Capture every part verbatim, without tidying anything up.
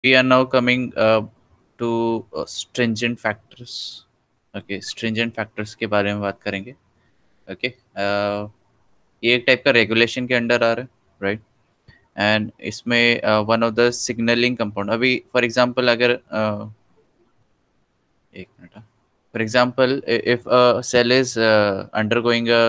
we are now coming uh, to uh, stringent factors. Okay, stringent factors के बारे में बात करेंगे. ओके, ये एक टाइप का रेगुलेशन के अंडर आ रहा है, राइट. एंड इसमें one of the signalling compound, अभी फॉर एग्जांपल अगर uh, एक minute, for example if a cell is undergoing a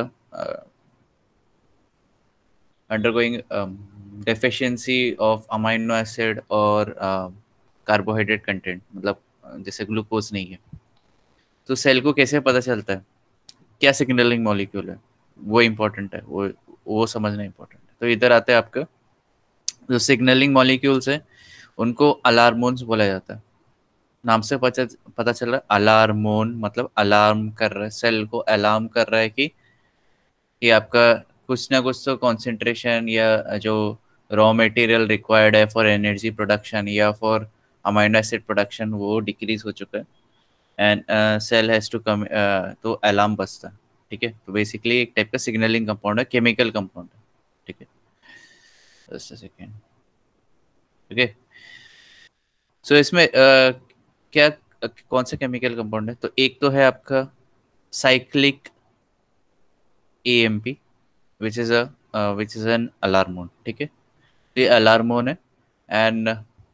undergoing um, deficiency of amino acid और कार्बोहाइड्रेट कंटेंट, मतलब अ, जैसे ग्लूकोज नहीं है, तो सेल को कैसे पता चलता है क्या सिग्नलिंग मॉलिक्यूल है, वो इम्पोर्टेंट है, वो वो समझना इम्पोर्टेंट है. तो इधर आते हैं आपका जो सिग्नलिंग मॉलिक्यूल्स है, उनको अलार्मोन्स बोला जाता है. नाम से पता पता चल रहा है, अलार्मोन मतलब अलार्म कर रहा है, सेल को अलार्म कर रहा है कि कि आपका कुछ ना कुछ तो कंसंट्रेशन या जो रॉ मटेरियल रिक्वायर्ड है फॉर एनर्जी प्रोडक्शन या फॉर अमाइनो एसिड प्रोडक्शन वो डिक्रीज हो चुका है. And cell has to come, तो अलार्म बजता है. ठीक है, तो बेसिकली एक टाइप का सिग्नलिंग कंपाउंड है, केमिकल कंपाउंड है. ठीक है, just a second. Okay, so इसमें uh, क्या uh, कौन सा केमिकल कंपाउंड है, तो एक तो है आपका cyclic A M P which is a which is an alarmone. ठीक है, ये अलार्मोन है. एंड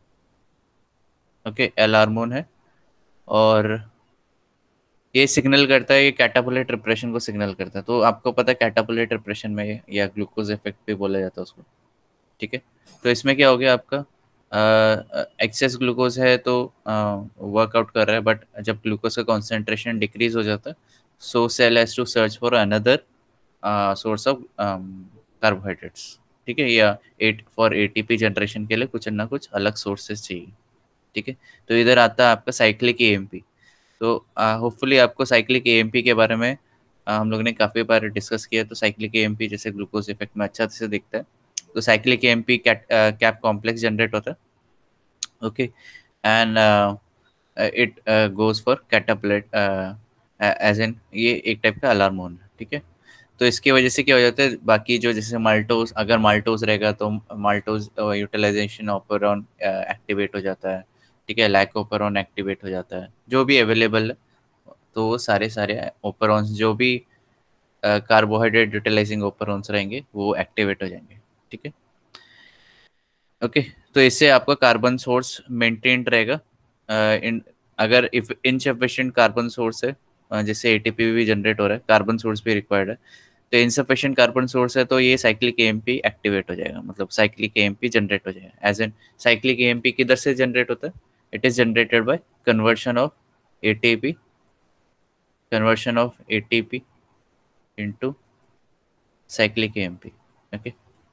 ओके, अलार्मोन है और ये सिग्नल करता है, ये कैटाबोलाइट रिप्रेशन को सिग्नल करता है. तो आपको पता है कैटाबोलाइट रिप्रेशन में या ग्लूकोज इफेक्ट भी बोला जाता है उसको. ठीक है, तो इसमें क्या हो गया आपका, एक्सेस ग्लूकोज है तो वर्कआउट कर रहा है, बट जब ग्लूकोज का कॉन्सेंट्रेशन डिक्रीज हो जाता है, so cell has to search for another source of carbohydrates. ठीक है, या एट फॉर एटीपी जनरेशन के लिए कुछ ना कुछ अलग सोर्सेज चाहिए. ठीक है, तो इधर आता है आपका साइक्लिक एएमपी. तो होपफुली आपको साइक्लिक एएमपी के बारे में आ, हम लोग ने काफ़ी बार डिस्कस किया. तो साइक्लिक एएमपी जैसे ग्लूकोज इफेक्ट में अच्छा से दिखता है. तो cyclic AMP CAP complex generate होता है. Okay, and it goes for catabolite as an, ये एक टाइप का अलार्म होना है. ठीक है, तो इसकी वजह से क्या हो जाता है, बाकी जो जैसे माल्टोज, अगर माल्टोज रहेगा तो माल्टोज यूटिलाइजेशन ऑपरॉन एक्टिवेट हो जाता है. ठीक है, लैक ओपरॉन एक्टिवेट हो जाता है, जो भी अवेलेबल है. तो वो सारे सारे ओपरॉन्स जो भी कार्बोहाइड्रेट यूटिलाइजिंग ओपरॉन्स रहेंगे वो एक्टिवेट हो जाएंगे. ठीक है, ओके, तो इससे आपका कार्बन सोर्स मेंटेन्ड रहेगा. अ, इन अगर इफ इनसफिशिएंट कार्बन सोर्स है, अ, जैसे एटीपी भी जनरेट हो रहा है, कार्बन सोर्स भी रिक्वायर्ड है, तो इनसफिशिएंट कार्बन सोर्स है तो ये साइक्लिक एएमपी एक्टिवेट हो जाएगा, मतलब साइक्लिक एएमपी जनरेट हो जाएगा. एज एन साइक्लिक एएमपी किधर से जनरेट होता है, it is generated by conversion of ATP, conversion of ATP into cyclic AMP. Okay,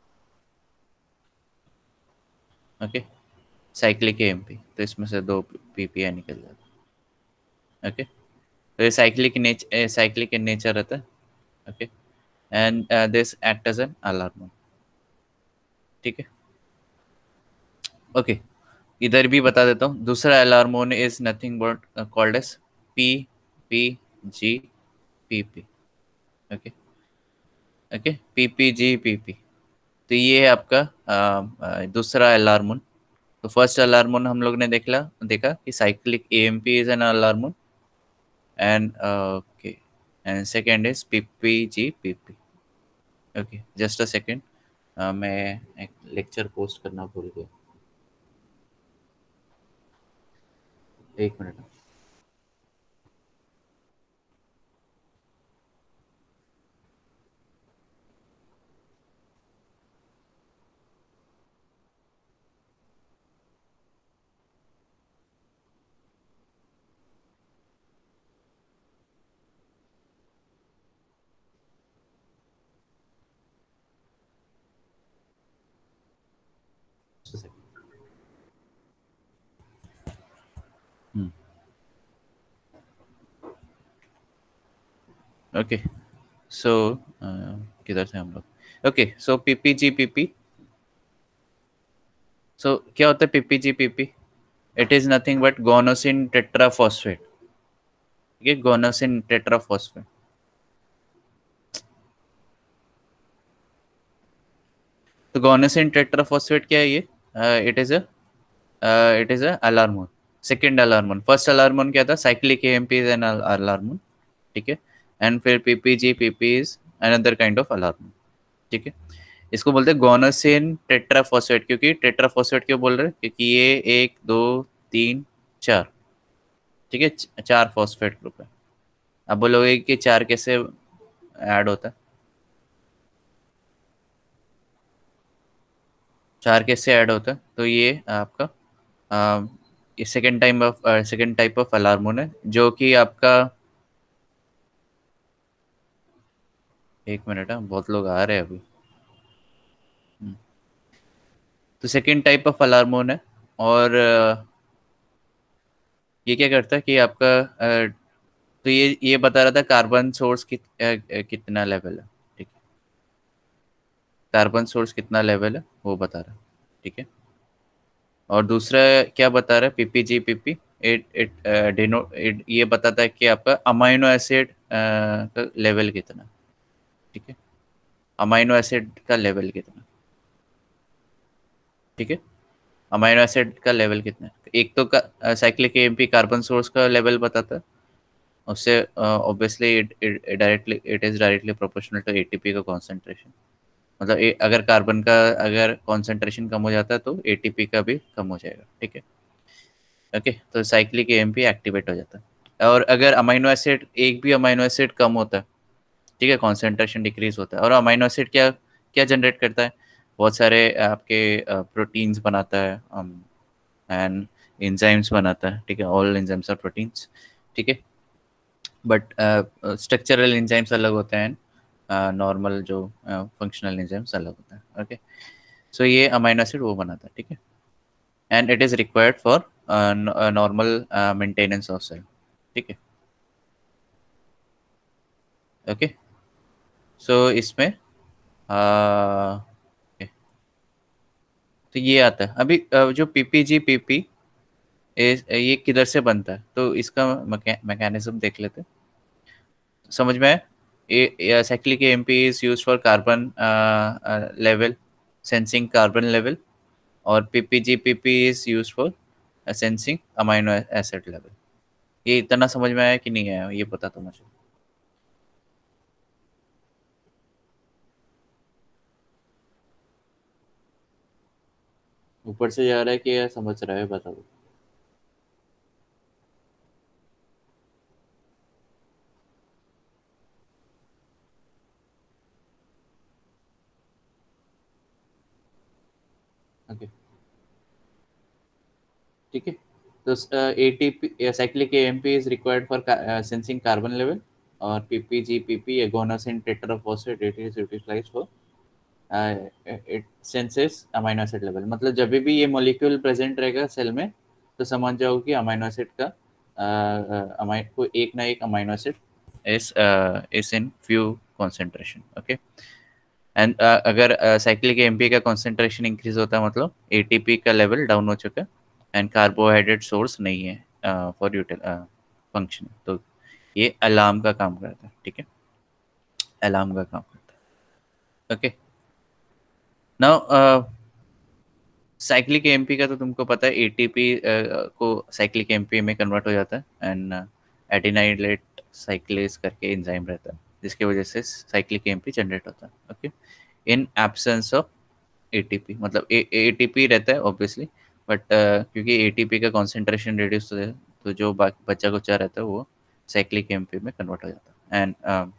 okay, cyclic AMP, तो इसमें से दो पीपीआई निकल जाता है. ओके, तो ये cyclic nature, cyclic in nature रहता है. Okay, and this act as an alarm. ठीक है, ओके, इधर भी बता देता हूँ. दूसरा alarmone is nothing but called as P P G P P. Okay, okay, P P G P P. तो ये है आपका अ, अ, दूसरा अलार्मोन. तो फर्स्ट अलार्मोन हम लोग ने देखला देखा कि cyclic AMP is an alarmone, and okay, and second is P P G P P. Okay, just a second, मैं एक लेक्चर पोस्ट करना भूल गया, एक मिनट. ओके, सो किधर थे हम लोग. Okay, so PPG PP. So क्या होता है PPG PP, it is nothing but guanosine tetraphosphate. ठीक है, गोनोसिन टेट्राफॉस्फेट. तो गोनोसिन टेट्राफॉस्फेट क्या है ये, it is a it is a alarm, second alarm. First alarm क्या था, cyclic AMP is an alarm, ठीक है। एंड फिर PPG PP is another kind of alarm, ठीक है। इसको बोलते हैं गोनासिन टेट्राफॉस्फेट, क्योंकि टेट्राफॉस्फेट क्यों बोल रहे हैं, क्योंकि ये एक दो तीन चार, ठीक है, च- चार फॉस्फेट ग्रुप है। अब बोलोगे कि चार कैसे ऐड होता है, चार कैसे ऐड होता है, तो ये आपका अ, ये second time of second type of alarmone है, जो कि आपका, एक मिनट है, बहुत लोग आ रहे हैं अभी। हम्म। तो सेकेंड टाइप ऑफ अलार्मोन है, और अ, ये क्या करता है कि आपका अ, तो ये ये बता रहा था कार्बन सोर्स कित, अ, अ, कितना लेवल है, ठीक है, कार्बन सोर्स कितना लेवल है वो बता रहा है, ठीक है। और दूसरा क्या बता रहा है, PPG PP, it it denote it ये बताता है कि आपका अमाइनो एसिड का लेवल कितना, ठीक है, अमाइनो एसिड का लेवल कितना, ठीक है, अमाइनो एसिड का लेवल कितना है। एक तो का साइक्लिक एएमपी कार्बन सोर्स का लेवल बताता है, उससे obviously it directly it is directly proportional to ATP का कॉन्सेंट्रेशन। मतलब ए, अगर कार्बन का अगर कॉन्सेंट्रेशन कम हो जाता है तो एटीपी का भी कम हो जाएगा, ठीक है। ओके, तो साइक्लिक एएमपी एक्टिवेट हो जाता है। और अगर अमाइनो एसिड, एक भी अमाइनो एसिड कम होता है, ठीक है, कॉन्सेंट्रेशन डिक्रीज होता है। और अमाइनो एसिड क्या क्या जनरेट करता है, बहुत सारे आपके प्रोटीन्स बनाता है, एंड एंजाइम्स बनाता है, ठीक है, ऑल एंजाइम्स आर प्रोटीन्स, ठीक है। बट स्ट्रक्चरल एंजाइम्स अलग होते हैं, नॉर्मल जो फंक्शनल एंजाइम्स अलग होता है, ओके। सो ये अमाइनो एसिड वो बनाता है, ठीक है, and it is required for normal maintenance of cell, ठीक है, ओके। सो इसमें uh, okay, तो ये आता है अभी, uh, जो पीपीजी पीपी ये किधर से बनता है, तो इसका मैकेनिज्म देख लेते हैं, समझ में आया। Cyclic AMP is use for carbon level, sensing carbon level, और PPG PP is use for sensing amino acid level. ये इतना समझ में आया कि नहीं आया, ये पता तो मुझे। ऊपर से जा रहा है कि ये समझ रहा है, बताओ। ओके, ठीक है। तो ATP cyclic AMP is required for sensing carbon level, और PPG PP a guanosine tetraphosphate it is utilised for it senses amino acid level. मतलब जब भी ये मॉलिक्यूल प्रेजेंट रहेगा सेल में, तो समझ जाओ कि अमाइनो एसिड का अमाइन को एक ना एक amino acid is is in few concentration, okay. And अगर साइक्लिक एमपी का कॉन्सेंट्रेशन इंक्रीज होता है, मतलब एटीपी का लेवल डाउन हो चुका है, एंड कार्बोहाइड्रेट सोर्स नहीं है फॉर यूटिल फंक्शन, तो ये अलार्म का काम करता है, ठीक है, अलार्म का काम करता है, ओके। नाउ साइक्लिक एमपी का तो तुमको पता है, एटीपी को साइक्लिक एमपी में कन्वर्ट हो जाता है, एंड एडिनाइलेट साइक्लेज करके एंजाइम रहता है, जिसकी वजह से साइक्लिक एमपी जनरेट होता है, okay. In absence of ATP, मतलब एटीपी रहता है ऑब्वियसली, बट क्योंकि एटीपी का कॉन्सेंट्रेशन रिड्यूस हो जाए, तो जो बाकी बच्चा कुचा रहता है वो साइक्लिक एमपी में कन्वर्ट हो जाता है, एंड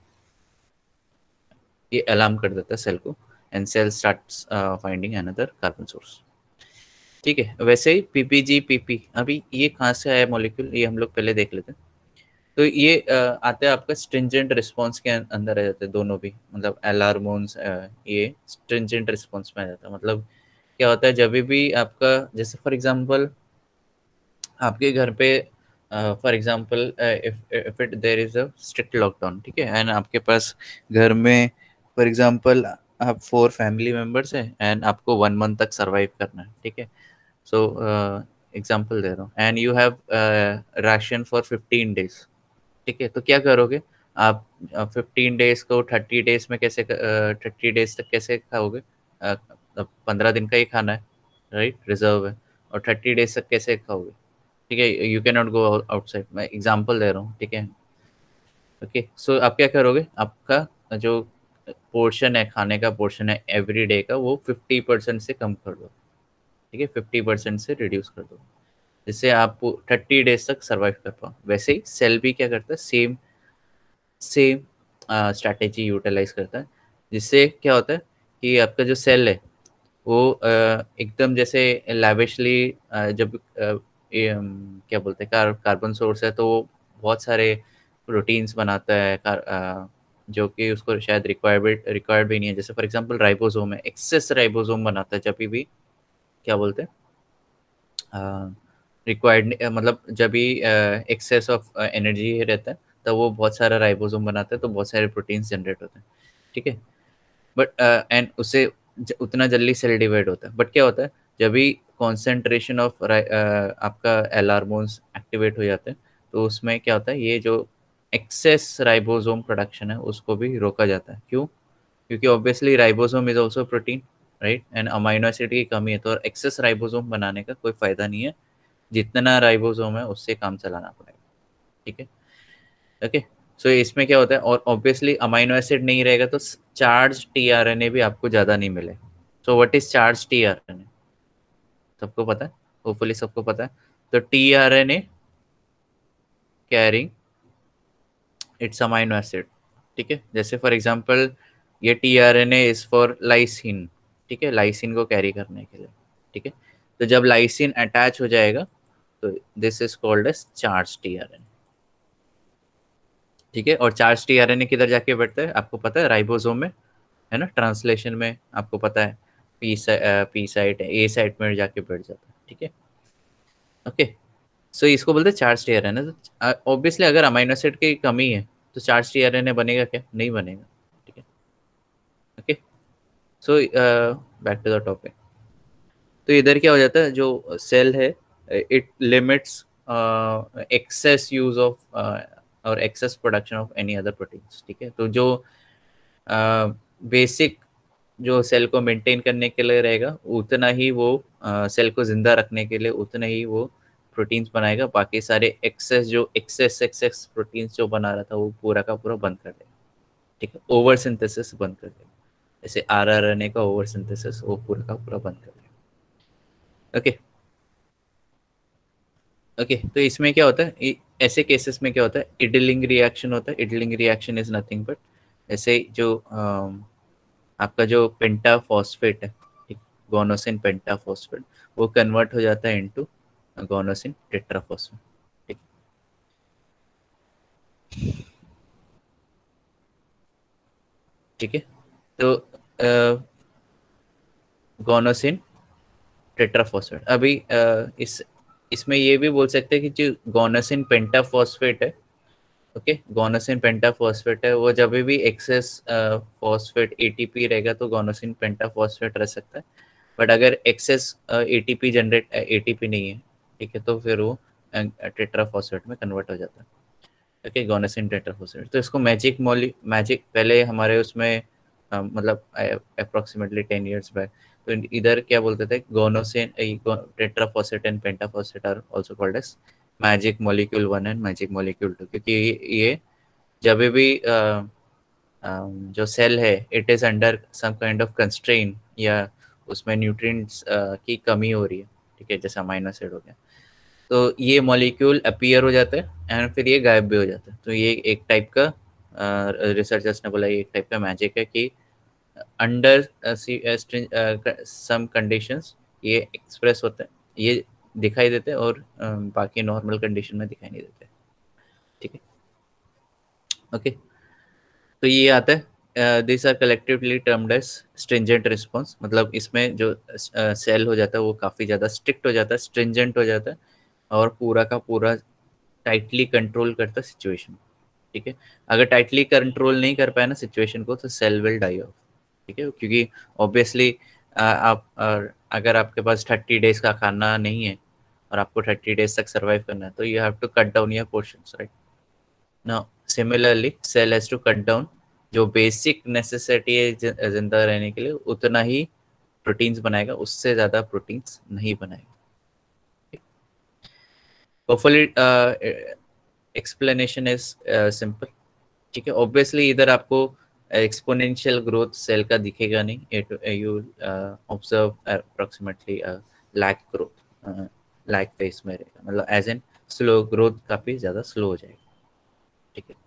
ये अलार्म कर देता है सेल को, and cell starts finding another carbon source, ठीक है। वैसे ही पीपीजी पीपी, अभी ये कहाँ से आया मॉलिक्यूल, ये हम लोग पहले देख लेते हैं। तो ये अ, आता है आपका स्ट्रिंजेंट रिस्पॉन्स के अं- अंदर आ जाते हैं दोनों भी, मतलब एलार्मोन्स, ये स्ट्रिंजेंट रिस्पॉन्स में आ जाता है। मतलब क्या होता है, जब भी आपका, जैसे फॉर एग्जांपल आपके घर पे, for example if if it there is a strict lockdown, ठीक है, एंड आपके पास घर में फॉर एग्जांपल आप फोर फैमिली मेंबर्स हैं, एंड आपको वन मंथ तक सरवाइव करना है, ठीक है। सो एग्जांपल दे रहा हूँ, and you have ration for fifteen days, ठीक है। तो क्या करोगे आप, फिफ्टीन डेज को थर्टी डेज में कैसे, थर्टी डेज तक कैसे खाओगे, पंद्रह दिन का ही खाना है, राइट, रिजर्व है। और थर्टी डेज तक कैसे खाओगे? ठीक है, you can not go outside, मैं एग्जांपल दे रहा हूँ, ठीक है। ओके, सो आप क्या करोगे, आपका जो पोर्शन है, खाने का पोर्शन है एवरी डे का, वो फिफ्टी परसेंट से कम कर दो, ठीक है, फिफ्टी परसेंट से रिड्यूस कर दो, जिससे आप थर्टी डेज तक सर्वाइव कर पाओ। वैसे ही सेल भी क्या करता है, सेम सेम स्ट्रैटेजी यूटिलाइज करता है, जिससे क्या होता है कि आपका जो सेल है वो uh, एकदम जैसे लैविशली uh, जब uh, ये, um, क्या बोलते हैं, कार, कार्बन सोर्स है, तो वो बहुत सारे प्रोटीन्स बनाता है, कार, uh, जो कि उसको शायद रिक्वायर्ड रिक्वायर्ड भी नहीं है। जैसे फॉर एग्जांपल राइबोसोम है, एक्सेस राइबोसोम बनाता है जब भी, क्या बोलते हैं, रिक्वायर्ड, मतलब जब भी एक्सेस ऑफ एनर्जी रहता है, तो वो बहुत सारा राइबोसोम बनाता है, तो बहुत सारे प्रोटीन्स जनरेट होते हैं, ठीक है। बट एंड उससे ज, उतना जल्दी सेल डिवाइड होता है। बट क्या होता है, जब भी कॉन्सेंट्रेशन ऑफ आपका एल हार्मोन्स एक्टिवेट हो जाते हैं, तो उसमें क्या होता है, ये जो एक्सेस राइबोसोम प्रोडक्शन है उसको भी रोका जाता है। क्यों? क्योंकि obviously ribosome is also protein, right, and amino acid की कमी है, तो एक्सेस राइबोसोम बनाने का कोई फायदा नहीं है, जितना राइबोसोम है उससे काम चलाना पड़ेगा, ठीक है। ओके, सो इसमें क्या होता है, और ऑब्वियसली अमाइनो एसिड नहीं रहेगा तो चार्ज टीआरएनए भी आपको ज़्यादा नहीं मिले। So what is charge tRNA? सबको पता है, होपफुली सबको पता है। तो tRNA carrying its amino acid, ठीक है। जैसे फॉर एग्जांपल ये टीआरएनए इज फॉर लाइसिन, ठीक है, लाइसिन को कैरी करने के लिए, ठीक है। तो जब लाइसिन अटैच हो जाएगा तो this is called as charge tRNA, ठीक है। और चार्ज टीआरएनए किधर जाके बैठता है आपको पता है, राइबोसोम में, है ना, ट्रांसलेशन में आपको पता है, पी पी साइट है, ए साइट में जाके बैठ जाता है, ठीक है। ओके, सो इसको बोलते हैं चार्ज टीआरएनए। तो ऑब्वियसली अगर अमाइनो एसिड की कमी है तो चार्ज टीआरएनए बनेगा क्या? नहीं बनेगा, ठीक है। Okay, so back to the topic. तो इधर क्या हो जाता है, जो सेल है it limits excess use of और excess production of any other proteins, ठीक है। तो जो बेसिक uh, जो सेल को मेंटेन करने के लिए रहेगा, उतना ही वो सेल uh, को जिंदा रखने के लिए उतना ही वो प्रोटीन्स बनाएगा। बाकी सारे एक्सेस जो एक्सेस एक्सेस प्रोटीन्स जो बना रहा था वो पूरा का पूरा बंद कर देगा, ठीक है, ओवर सिंथेसिस बंद कर देगा। जैसे आर आर एन ए का ओवर सिंथेसिस वो पूरा का पूरा बंद कर देगा। ओके ओके, तो इसमें क्या होता है, ऐसे केसेस में क्या होता है, इडलिंग रिएक्शन होता है। Idling reaction is nothing but, ऐसे जो um, आपका जो पेंटाफॉस्फेट है, ठीक, गोनोसिन पेंटाफॉस्फेट, वो कन्वर्ट हो जाता है इनटू गोनोसिन टेट्राफॉस्फेट, ठीक ठीक है। तो गोनोसिन टेट्राफॉस्फेट, अभी uh, इस इसमें ये भी बोल सकते हैं कि जो गोनोसिन पेंटाफॉस्फेट है, ओके, गोनोसिन पेंटाफॉस्फेट है, वो जब भी एक्सेस फॉस्फेट एटीपी रहेगा तो गोनोसिन पेंटाफॉस्फेट रह सकता है। बट अगर एक्सेस एटीपी जनरेट एटीपी नहीं है, ठीक है, तो फिर वो टेट्राफॉस्फेट में कन्वर्ट हो जाता है, ओके, गोनोसिन टेट्राफॉस्फेट। तो इसको मैजिक मॉली मैजिक पहले हमारे उसमें अ, मतलब अप्रोक्सीमेटली टेन ईयर्स बैक, तो इधर क्या बोलते थे, guanosine tetraphosphate and pentaphosphate are also called as magic molecule one and magic molecule two, क्योंकि ये जब भी uh, um, जो सेल है it is under some kind of constrain, या उसमें न्यूट्रिएंट्स uh, की कमी हो रही है, ठीक है, जैसे अमाइनो एसिड हो गया, तो ये मॉलिक्यूल अपीयर हो जाता है एंड फिर ये गायब भी हो जाता है। तो ये एक टाइप का रिसर्चर्स uh, ने बोला ये एक टाइप का मैजिक है कि अंडर सम कंडीशंस ये एक्सप्रेस होते हैं, ये दिखाई देते हैं, और uh, बाकी नॉर्मल कंडीशन में दिखाई नहीं देते, ठीक है। ओके, तो ये आता है, this are collectively termed as stringent response, मतलब इसमें जो सेल uh, हो जाता है वो काफ़ी ज़्यादा स्ट्रिक्ट हो जाता है, स्ट्रिंजेंट हो जाता है, और पूरा का पूरा टाइटली कंट्रोल करता है सिचुएशन, ठीक है। अगर टाइटली कंट्रोल नहीं कर पाए ना सिचुएशन को, तो सेल विल डाई ऑफ, ठीक है, क्योंकि ऑब्वियसली आप uh, अगर आपके पास थर्टी डेज का खाना नहीं है और आपको थर्टी डेज तक सर्वाइव करना है, तो you have to cut down your portions, right. Now, similarly, cell has to cut down जो बेसिक नेसेसिटी है जिंदा रहने के लिए, उतना ही प्रोटीन्स बनाएगा, उससे ज़्यादा प्रोटीन्स नहीं बनाएगा, होपफुली एक्सप्लेनेशन इज सिंपल, ठीक है। ऑब्वियसली इधर आपको एक्सपोनेंशियल ग्रोथ सेल का दिखेगा नहीं, it you observe approximately lag growth, lag phase में रहेगा, मतलब एज एन स्लो ग्रोथ, काफी ज्यादा स्लो हो जाएगा, ठीक है।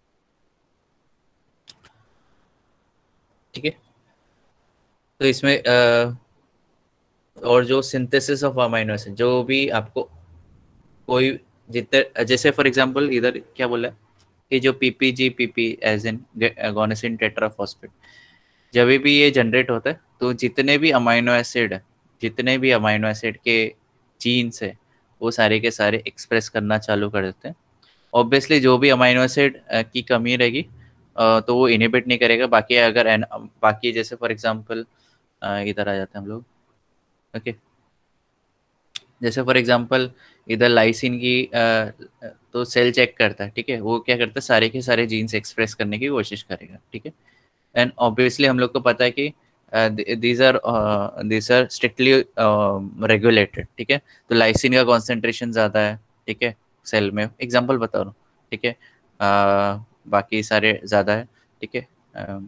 ठीक है, तो इसमें uh, और जो सिंथेसिस ऑफ अमाइनो एसिड, जो भी आपको कोई जितने, जैसे फॉर एग्जांपल इधर क्या बोला है कि जो PPG PP as in guanosine tetraphosphate, जब भी ये जनरेट होता है तो जितने भी अमाइनो एसिड है, जितने भी अमाइनो एसिड के जीन्स है, वो सारे के सारे एक्सप्रेस करना चालू कर देते हैं। ऑब्वियसली जो भी अमाइनो एसिड की कमी रहेगी अ, तो वो इनहिबिट नहीं करेगा। बाकी अगर एन, बाकी जैसे फॉर एग्जांपल इधर आ जाते हैं हम लोग, ओके। जैसे फॉर एग्जांपल इधर लाइसिन की अ, तो सेल चेक करता है, ठीक है। वो क्या करता है, सारे के सारे जीन्स एक्सप्रेस करने की कोशिश करेगा, ठीक है। एंड ऑब्वियसली हम लोग को पता है कि these are these are strictly regulated, ठीक है। तो लाइसिन का कॉन्सेंट्रेशन ज़्यादा है, ठीक है, सेल में, एग्जांपल बता रहा हूँ, ठीक है। uh, बाकी सारे ज़्यादा है, ठीक है। um,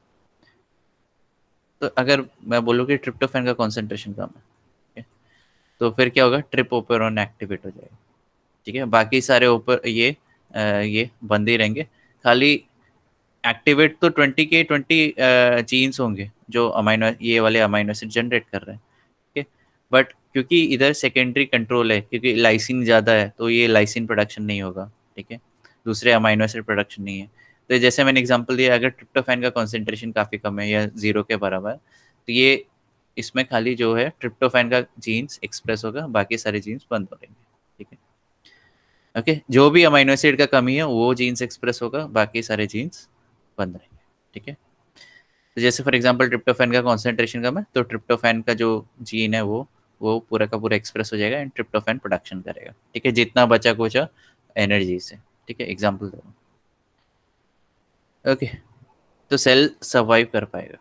तो अगर मैं बोलूँ कि ट्रिप्टोफैन का कॉन्सेंट्रेशन कम है, ठीक है, तो फिर क्या होगा, ट्रिप्टोफैन एक्टिवेट हो जाएगा, ठीक है। बाकी सारे ऊपर ये आ, ये बंद ही रहेंगे। खाली एक्टिवेट तो ट्वेंटी के ट्वेंटी जीन्स होंगे जो अमाइनो, ये वाले अमाइनो एसिड जनरेट कर रहे हैं, ठीक है। बट क्योंकि इधर सेकेंडरी कंट्रोल है, क्योंकि लाइसिन ज़्यादा है, तो ये लाइसिन प्रोडक्शन नहीं होगा, ठीक है। दूसरे अमाइनो एसिड प्रोडक्शन नहीं है। तो जैसे मैंने एग्जांपल दिया, अगर ट्रिप्टोफैन का कॉन्सेंट्रेशन काफ़ी कम है या जीरो के बराबर है, तो ये इसमें खाली जो है ट्रिप्टोफैन का जीन्स एक्सप्रेस होगा, बाकी सारे जीन्स बंद हो जाएंगे, ठीक है। ओके, जो भी अमाइनो एसिड का कमी है वो जीन्स एक्सप्रेस होगा, बाकी सारे जीन्स बंद रहेंगे, ठीक है। तो जैसे फॉर एग्जांपल ट्रिप्टोफैन का कॉन्सेंट्रेशन कम है, तो ट्रिप्टोफैन का जो जीन है वो वो पूरा का पूरा एक्सप्रेस हो जाएगा एंड ट्रिप्टोफैन प्रोडक्शन करेगा, ठीक है, जितना बचा कुचा एनर्जी से, ठीक है। एग्जांपल दे रहा हूँ, ओके। तो सेल सर्वाइव कर पाएगा,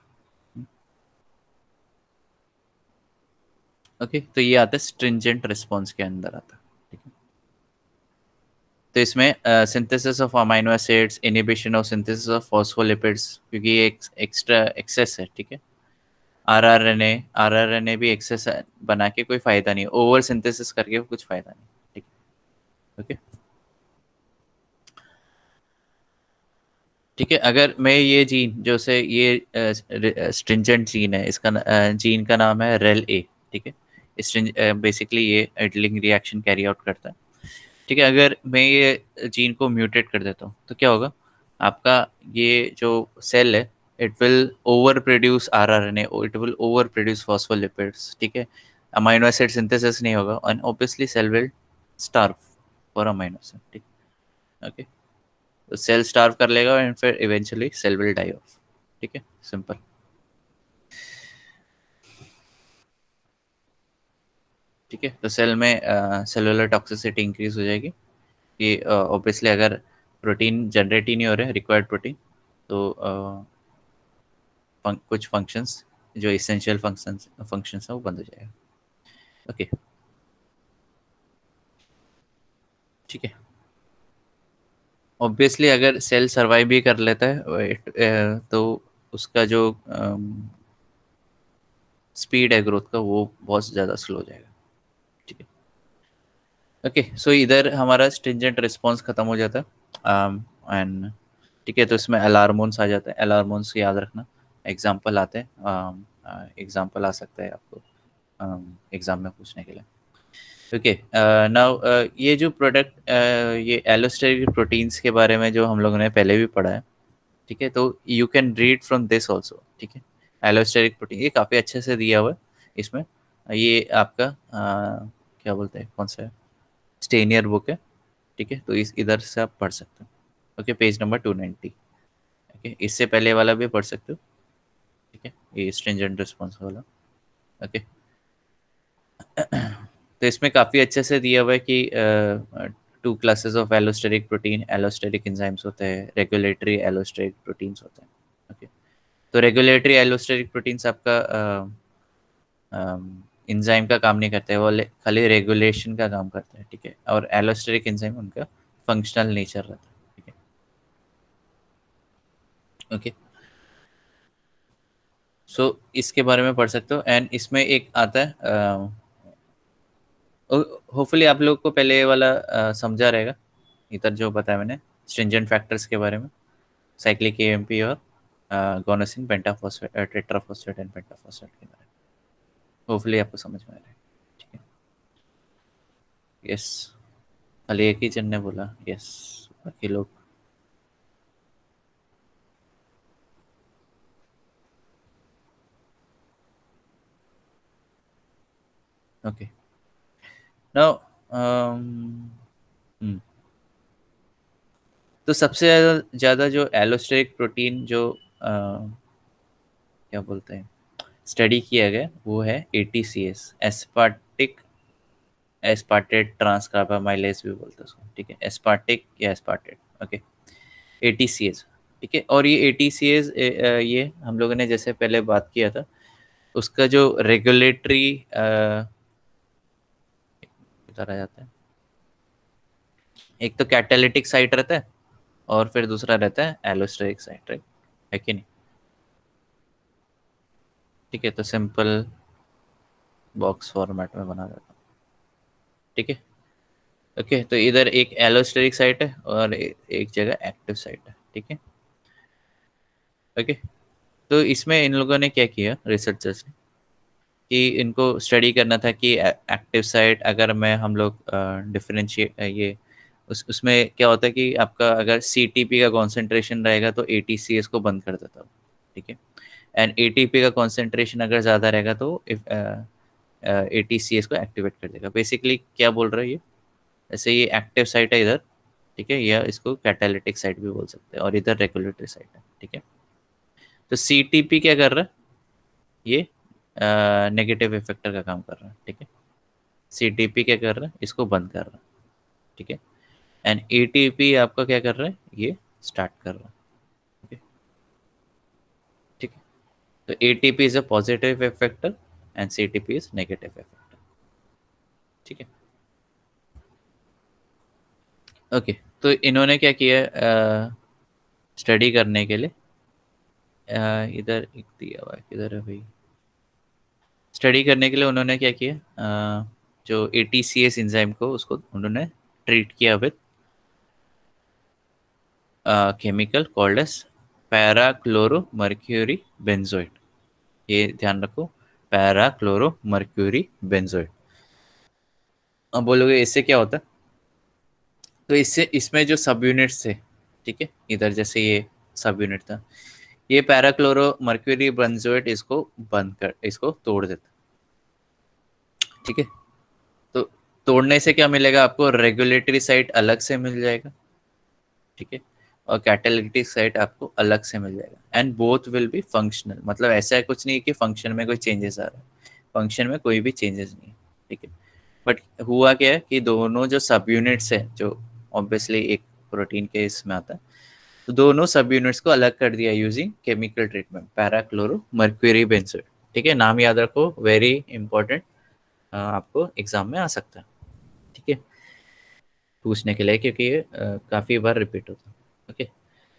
ओके। तो ये आता है स्ट्रिंजेंट रिस्पॉन्स के अंदर आता है, ठीक है। तो इसमें synthesis of amino acids, inhibition of synthesis of phospholipids, क्योंकि ये एक्स्ट्रा एक्सेस है, ठीक है। R R N A, R R N A भी एक्सेस बना के कोई फायदा नहीं, ओवर सिंथेसिस करके कुछ फायदा नहीं, ठीक है, ओके। ठीक है, अगर मैं ये जीन जो से ये स्ट्रिंजेंट जीन है, इसका जीन का नाम है रेल ए, ठीक है। बेसिकली ये एडलिंग रिएक्शन कैरी आउट करता है, ठीक है। अगर मैं ये जीन को म्यूटेट कर देता हूँ तो क्या होगा, आपका ये जो सेल है, it will over produce R R N A, it will over produce phospholipids, ठीक है। अमाइनो एसिड सिंथेसिस नहीं होगा and obviously cell will starve for amino acid, ठीक, ओके। तो सेल स्टार्व कर लेगा एंड फिर eventually cell will die off, ठीक है, सिंपल। ठीक है, तो सेल में सेलुलर टॉक्सिसिटी इंक्रीज हो जाएगी, कि ऑब्वियसली अगर प्रोटीन जनरेट ही नहीं हो रहे रिक्वायर्ड प्रोटीन, तो uh, फं, कुछ फंक्शंस जो इसेंशियल फंक्शंस फंक्शंस है वो बंद हो जाएगा, ओके। ठीक है, ऑब्वियसली अगर सेल सर्वाइव भी कर लेता है it, uh, तो उसका जो स्पीड है ग्रोथ का वो बहुत ज़्यादा स्लो हो जाएगा, ठीक है, ओके। सो इधर हमारा स्ट्रिंजेंट रिस्पॉन्स खत्म हो जाता है एंड ठीक है। तो इसमें अलार्मोन्स आ जाते हैं, अलार्मोन्स याद रखना, एग्जाम्पल आते हैं, एग्जाम्पल आ सकता है आपको एग्जाम में पूछने के लिए, ओके। नाउ ये जो प्रोडक्ट ये एलोस्टेरिक प्रोटीन्स के बारे में जो हम लोगों ने पहले भी पढ़ा है, ठीक है। तो you can read from this also, ठीक है। एलोस्टेरिक प्रोटीन ये काफ़ी अच्छे से दिया हुआ है इसमें, ये आपका uh, क्या बोलते हैं, कौन सा है, स्टेनियर बुक है, ठीक है। तो इस इधर से आप पढ़ सकते हो, okay, page number two ninety, okay. इससे पहले वाला भी पढ़ सकते हो, ठीक है, ये स्ट्रिंजेंट रिस्पॉन्स वाला, ओके। तो इसमें काफ़ी अच्छे से दिया हुआ है कि two classes of allosteric protein, allosteric enzymes होते हैं, रेगुलेटरी एलोस्टेरिक प्रोटीन्स होते हैं, ओके। तो रेगुलेटरी एलोस्टेरिक प्रोटीन्स आपका इंजाइम का काम नहीं करते, वो ले- खाली रेगुलेशन का काम करते हैं, ठीक है। और एलोस्टेरिक एंजाइम उनका फंक्शनल नेचर रहता है, ठीक है। ओके, सो इसके बारे में पढ़ सकते हो। एंड इसमें एक आता है, होपफुली आप लोग को पहले ये वाला अ, समझा रहेगा, इधर जो बताया मैंने स्ट्रिंजेंट फैक्टर्स के बारे में, साइक्लिक एएमपी और गोनोसिन, पेंटाफॉस्फेट, टेट्राफॉस्फेट एंड पेंटाफॉस्फेट के बारे में होपफुली आपको समझ में आ रहा है, ठीक है। यस, खाली एक ही जन ने बोला यस, बाकी लोग ओके। नाउ तो सबसे ज़्यादा ज़्यादा जो एलोस्टेरिक प्रोटीन जो अ, क्या बोलते हैं स्टडी किया गया, वो है A T C S, aspartic aspartate transcarbamylase भी बोलते हैं उसको, ठीक है। एस्पार्टिक या aspartate, okay. A T C S, ठीक है। और ये ए टी सी एस, ये हम लोगों ने जैसे पहले बात किया था, उसका जो रेगुलेटरी उतारा जाता है, एक तो कैटालिटिक साइट रहता है और फिर दूसरा रहता है एलोस्टेरिक साइट, राइट, है कि नहीं? ठीक है, तो सिंपल बॉक्स फॉर्मेट में बना देता हूँ, ठीक है। ओके, तो इधर एक एलोस्टेरिक साइट है और ए- एक जगह एक्टिव साइट है, ठीक है। ओके, तो इसमें इन लोगों ने क्या किया रिसर्चर्स ने, कि इनको स्टडी करना था कि एक्टिव साइट अगर मैं हम लोग डिफरेंशिएट ये उस उसमें क्या होता है कि आपका अगर सी टी पी का कॉन्सेंट्रेशन रहेगा तो ए टी सी एस को बंद कर देता है, ठीक है। एंड ए टी पी का कॉन्सेंट्रेशन अगर ज़्यादा रहेगा तो ए टी सी एस को एक्टिवेट कर देगा। बेसिकली क्या बोल रहा है ये, जैसे ये एक्टिव साइट है इधर, ठीक है, या इसको कैटालिटिक साइट भी बोल सकते हैं, और इधर रेगुलेटरी साइट है, ठीक है। तो सी टी पी क्या कर रहा है, ये नेगेटिव इफेक्टर का काम कर रहा है, ठीक है। सी टी पी क्या कर रहा है, इसको बंद कर रहा है, ठीक है। एंड ए टी पी आपका क्या कर रहा है, ये स्टार्ट कर रहा है, ठीक है, ठीक है। तो A T P is a positive effector and C T P is negative effector, ठीक है। ओके, तो इन्होंने क्या किया स्टडी करने के लिए, अ, इधर एक दिया हुआ है, किधर है भाई, स्टडी करने के लिए उन्होंने क्या किया, अ, जो A T C S enzyme को उसको उन्होंने ट्रीट किया with chemical called as parachloro mercury benzoate. ये ध्यान रखो, पैराक्लोरो मर्क्यूरी बेंजोइट। अब बोलोगे इससे क्या होता है, तो इससे इसमें जो सब यूनिट्स थे, ठीक है, इधर जैसे ये सब यूनिट था, ये पैराक्लोरो मर्क्यूरी बेंजोइट इसको बंद कर, इसको तोड़ देता, ठीक है। तो तोड़ने से क्या मिलेगा आपको, रेगुलेटरी साइट अलग से मिल जाएगा, ठीक है, और कैटालिटिक साइट आपको अलग से मिल जाएगा। And both will be functional, मतलब ऐसा है कुछ नहीं कि फंक्शन में कोई चेंजेस आ रहा है, फंक्शन में कोई भी चेंजेस नहीं है, ठीक है। बट हुआ क्या है कि दोनों जो सब यूनिट्स है, जो ऑब्वियसली एक प्रोटीन के इसमें आता है, तो दोनों सब यूनिट्स को अलग कर दिया using chemical treatment, parachloro mercury benzoate, ठीक है। नाम याद रखो, वेरी इंपॉर्टेंट, आपको एग्जाम में आ सकता है, ठीक है, पूछने के लिए, क्योंकि ये अ, काफी बार रिपीट होता है, ओके।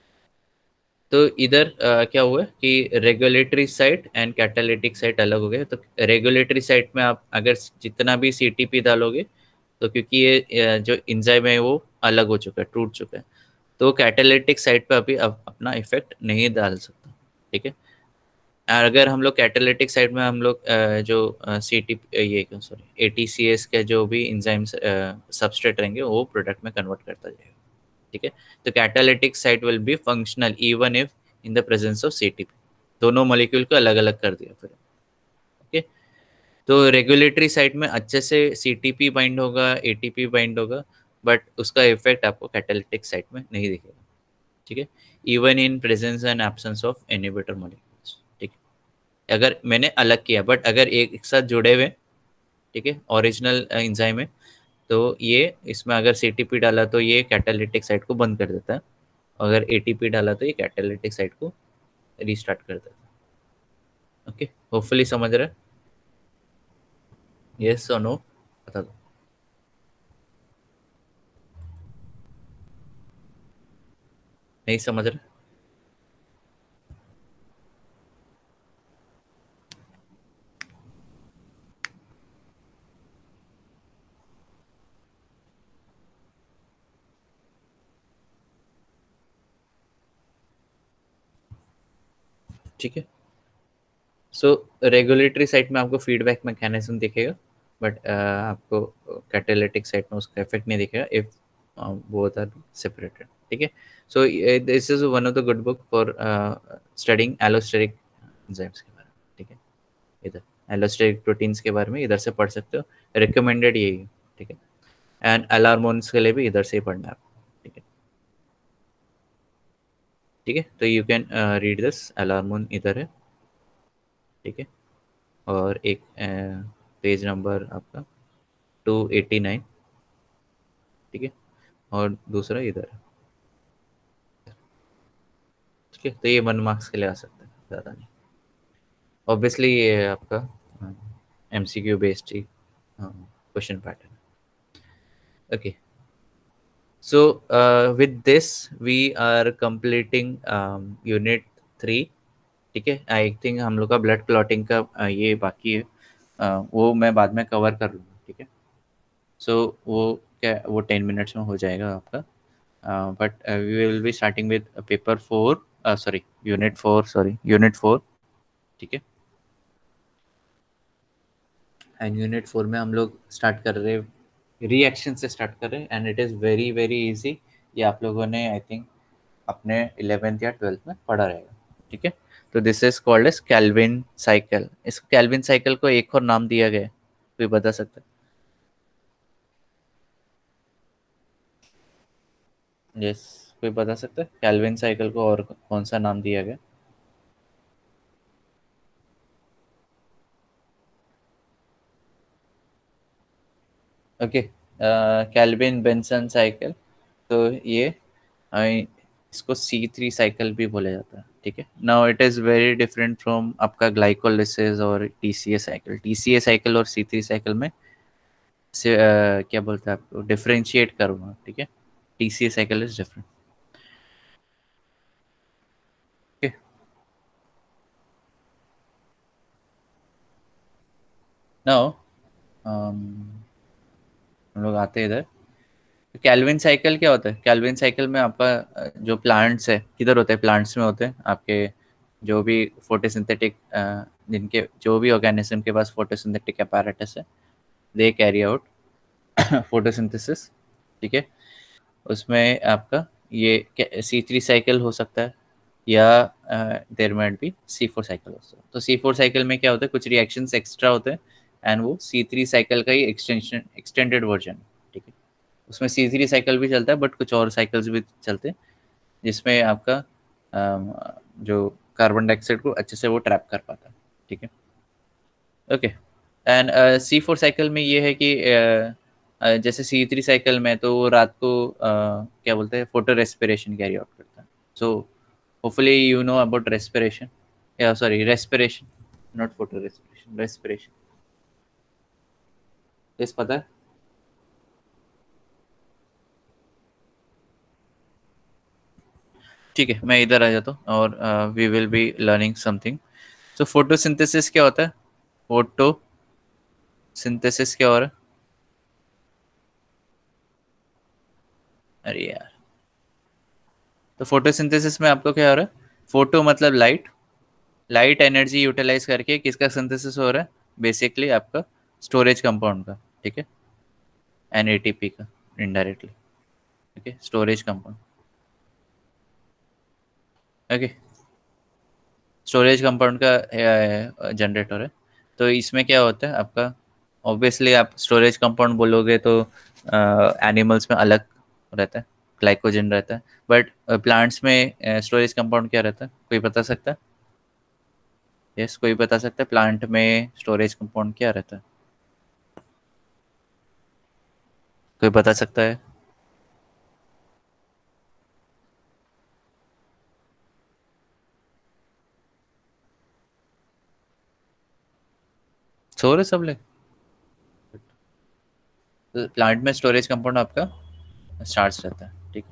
तो इधर अ, क्या हुआ कि regulatory site and catalytic site अलग हो गए। तो रेगुलेटरी साइट में आप अगर जितना भी सी टी पी डालोगे, तो क्योंकि ये अ, जो इंजाइम है वो अलग हो चुका है, टूट चुका है, तो कैटालिटिक साइट पे अभी अब अपना इफेक्ट नहीं डाल सकता, ठीक है। और अगर हम लोग कैटालिटिक साइड में हम लोग अ, जो सी टी ये sorry A T C S के जो भी इंजाइम्स सबस्ट्रेट रहेंगे वो प्रोडक्ट में कन्वर्ट करता जाएगा, ठीक है। तो catalytic site will be functional even if in the presence of C T P, दोनों मॉलिक्यूल को अलग अलग कर दिया फिर, ओके। तो रेगुलेटरी साइट में अच्छे से सी टी पी बाइंड होगा, ए टी पी बाइंड होगा, बट उसका इफेक्ट आपको कैटालिटिक साइट में नहीं दिखेगा, ठीक है, even in presence and absence of inhibitor molecules, ठीक है। अगर मैंने अलग किया, बट अगर एक, एक साथ जुड़े हुए, ठीक है, ओरिजिनल एंजाइम है, तो ये इसमें अगर सी टी पी डाला तो ये कैटालिटिक साइट को बंद कर देता है, अगर ए टी पी डाला तो ये कैटालिटिक साइट को रीस्टार्ट कर देता है, ओके। होपफुली समझ रहे हैं? यस और नो बता दो। नहीं समझ रहे? ठीक है। सो रेगुलेटरी साइट में आपको फीडबैक मैकेनिज्म दिखेगा, बट आपको कैटालिटिक साइट में उसका इफेक्ट नहीं दिखेगा इफ बोथ आर सेपरेटेड। ठीक है। So this is one of the good book for studying allosteric enzymes के बारे में। ठीक है। इधर एलोस्टेरिक प्रोटीन्स के बारे में इधर से पढ़ सकते हो, रिकमेंडेड यही है। ठीक है। एंड अलार्मोन्स के लिए भी इधर से ही पढ़ना है आपको। ठीक है। ठीक है, तो you can read this, alarmone इधर है। ठीक है। और एक पेज नंबर आपका टू एटी नाइन। ठीक है। और दूसरा इधर है। ठीक है, तो ये वन मार्क्स के लिए आ सकता है, ज़्यादा नहीं। ऑब्वियसली ये है आपका एम सी क्यू बेस्ड ही question pattern. Okay. So with this we are completing unit three. ठीक है। आई थिंक हम लोग का ब्लड क्लॉटिंग का uh, ये बाकी है, uh, वो मैं बाद में कवर कर लूँगा। ठीक है। सो वो क्या, वो टेन मिनट्स में हो जाएगा आपका। But we will be starting with paper four, sorry unit four, sorry unit four. ठीक है। एंड यूनिट फोर में हम लोग स्टार्ट कर रहे हैं, रिएक्शन से स्टार्ट कर रहे हैं, and it is very very easy. ये आप लोगों ने आई थिंक अपने इलेवेंथ या ट्वेल्थ में पढ़ा रहेगा। ठीक है। तो this is called as Calvin cycle. इस कैल्विन साइकिल को एक और नाम दिया गया है, कोई बता सकता है? यस, कोई बता सकता है कैल्विन साइकिल को और कौन सा नाम दिया गया? Okay, Calvin Benson cycle. तो ये अ, इसको सी थ्री साइकिल भी बोला जाता है। ठीक है। Now it is very different from आपका ग्लाइकोलिसिस और T C A cycle. T C A cycle और सी थ्री साइकिल में से अ, क्या बोलते हैं, आपको डिफरेंशिएट करूँगा। ठीक है। T C A cycle is different. Okay. Now हम लोग आते हैं इधर। कैल्विन साइकिल क्या होता है? कैल्विन साइकिल में आपका अ, जो प्लांट्स है किधर होते हैं? प्लांट्स में होते हैं आपके, जो भी फोटोसिंथेटिक, जिनके जो भी ऑर्गेनिज्म के पास फोटोसिंथेटिक apparatus है, दे कैरी आउट फोटोसिंथेसिस। ठीक है। उसमें आपका ये सी थ्री साइकिल हो सकता है, या there might be C four cycle हो सकता है। तो सी फोर साइकिल में क्या होता है, कुछ रिएक्शंस एक्स्ट्रा होते हैं, एंड वो सी थ्री साइकिल का ही एक्सटेंशन, एक्सटेंडेड वर्जन। ठीक है। उसमें सी थ्री साइकिल भी चलता है, बट कुछ और साइकिल्स भी चलते हैं, जिसमें आपका अम, जो कार्बन डाइऑक्साइड को अच्छे से वो ट्रैप कर पाता है। ठीक है। Okay. And C four cycle में ये है कि uh, uh, जैसे सी थ्री साइकिल में तो वो रात को uh, क्या बोलते हैं, फोटो रेस्पिरेशन कैरी आउट करता है। So hopefully you know about respiration, या sorry respiration, not photo respiration, respiration. इस पता है? ठीक है, मैं इधर आ जाता हूँ और we will be learning something. So photosynthesis क्या होता है? फोटो सिंथेसिस क्या हो रहा है? अरे यार, तो फोटोसिंथेसिस में आपको क्या हो रहा है? फोटो मतलब लाइट, लाइट एनर्जी यूटिलाइज करके किसका सिंथेसिस हो रहा है? बेसिकली आपका स्टोरेज कंपाउंड का। ठीक है। एन ए टी पी का, indirectly. Okay, storage compound. Okay, storage compound का जनरेटर है। तो इसमें क्या होता है आपका, ऑब्वियसली आप स्टोरेज कंपाउंड बोलोगे तो एनिमल्स में अलग रहता है, ग्लाइकोजन रहता है, बट प्लांट्स में स्टोरेज कंपाउंड क्या रहता है, कोई बता सकता है? यस, कोई बता सकता है प्लांट में स्टोरेज कंपाउंड क्या रहता है? कोई बता सकता है? सो रहे सब लोग? तो प्लांट में स्टोरेज कंपाउंड आपका स्टार्च रहता है, ठीक है,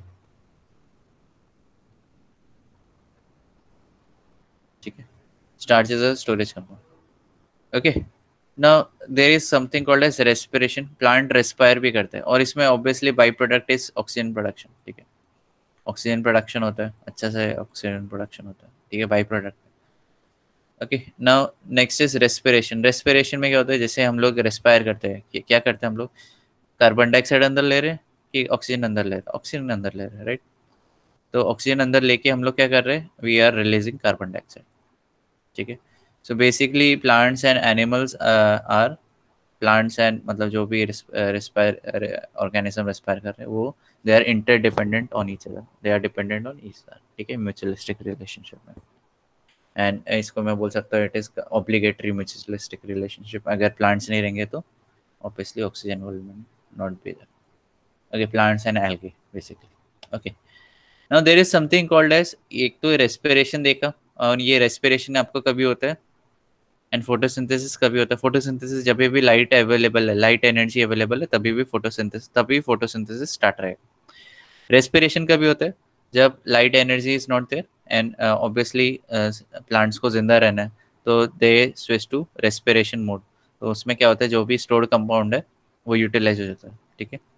ठीक है, starch is a storage compound. Okay, now there is something called as respiration, plant respire भी करते हैं, और इसमें obviously by product is oxygen production, ठीक है, ऑक्सीजन प्रोडक्शन होता है, अच्छा से ऑक्सीजन प्रोडक्शन होता है, ठीक है, by product. Okay, now next is respiration. Respiration में क्या होता है, जैसे हम लोग रेस्पायर करते हैं, कि- क्या करते हैं हम लोग, कार्बन डाइऑक्साइड अंदर ले रहे हैं कि ऑक्सीजन अंदर ले रहे हैं, ऑक्सीजन अंदर ले रहे हैं, राइट। तो ऑक्सीजन अंदर लेके हम लोग क्या कर रहे हैं, we are releasing carbon dioxide, ठीक है। So basically plants and animals are, plants and मतलब जो भी रिस्पायर ऑर्गेनिज्म रिस्पायर कर रहे हैं वो, they are interdependent on each other, they are dependent on each other, ठीक है, म्यूचुअलिस्टिक रिलेशनशिप में। एंड इसको मैं बोल सकता हूँ it is obligatory mutualistic relationship. अगर प्लांट्स नहीं रहेंगे तो obviously oxygen will not be there. Okay, plants and algae basically. Okay, now there is something called as, एक तो रेस्पिरेशन देखा, और ये रेस्पिरेशन आपको कभी होता है, एंड फोटोसिंथेसिस कभी होता है। फोटोसिंथेसिस जब भी लाइट अवेलेबल है, लाइट एनर्जी अवेलेबल है, तभी भी फोटोसिंथेसिस, तभी फोटोसिंथेसिस स्टार्ट रहेगा। रेस्पिरेशन कभी होता है, जब light energy is not there, and obviously plants को जिंदा रहना है, तो they switch to respiration mode. तो उसमें क्या होता है, जो भी स्टोर्ड कंपाउंड है वो यूटिलाइज हो जाता है, ठीक है।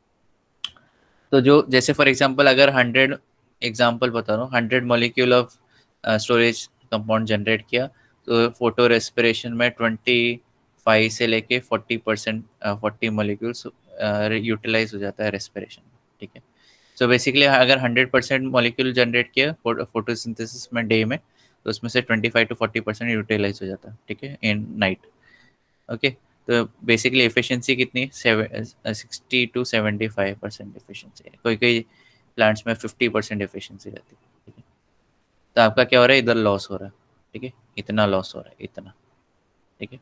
तो जो जैसे फॉर एग्जांपल अगर हंड्रेड, एग्जांपल बता रहा हूँ, hundred molecule of storage compound generate किया, तो फोटो रेस्पिरेशन में ट्वेंटी फाइव से लेके forty percent, forty molecules utilise हो जाता है रेस्पिरेशन, ठीक है। सो बेसिकली अगर हंड्रेड परसेंट मॉलिक्यूल जनरेट किया फोटोसिंथेसिस में डे में, तो उसमें से twenty five to forty percent utilise हो जाता है, ठीक है, इन नाइट। ओके, तो बेसिकली एफिशिएंसी कितनी, sixty to seventy five percent efficiency है, कोई कोई प्लांट्स में फिफ्टी परसेंट एफिशिएंसी रहती है, ठीक है। तो आपका क्या हो रहा है, इधर लॉस हो रहा है, ठीक है, इतना लॉस हो रहा है, इतना, ठीक है।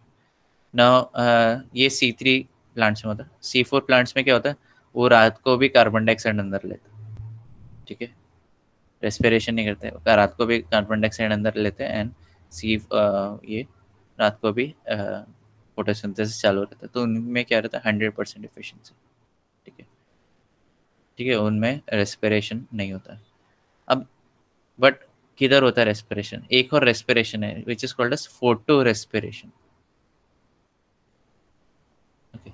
ना ये सी थ्री प्लांट्स में होता है। सी फोर प्लांट्स में क्या होता है, वो रात को भी कार्बन डाइऑक्साइड अंदर लेते हैं, ठीक है, रेस्पिरेशन नहीं करते, वो रात को भी कार्बन डाइऑक्साइड अंदर लेते हैं, एंड सी ये रात को भी फोटोसिंथेसिस चालू रहता है, तो उनमें क्या रहता है, हंड्रेड परसेंट एफिशिएंसी, ठीक है, ठीक है, उनमें रेस्पिरेशन नहीं होता है। अब बट किधर होता है रेस्पिरेशन, एक और रेस्पिरेशन है which is called as photo respiration. Okay,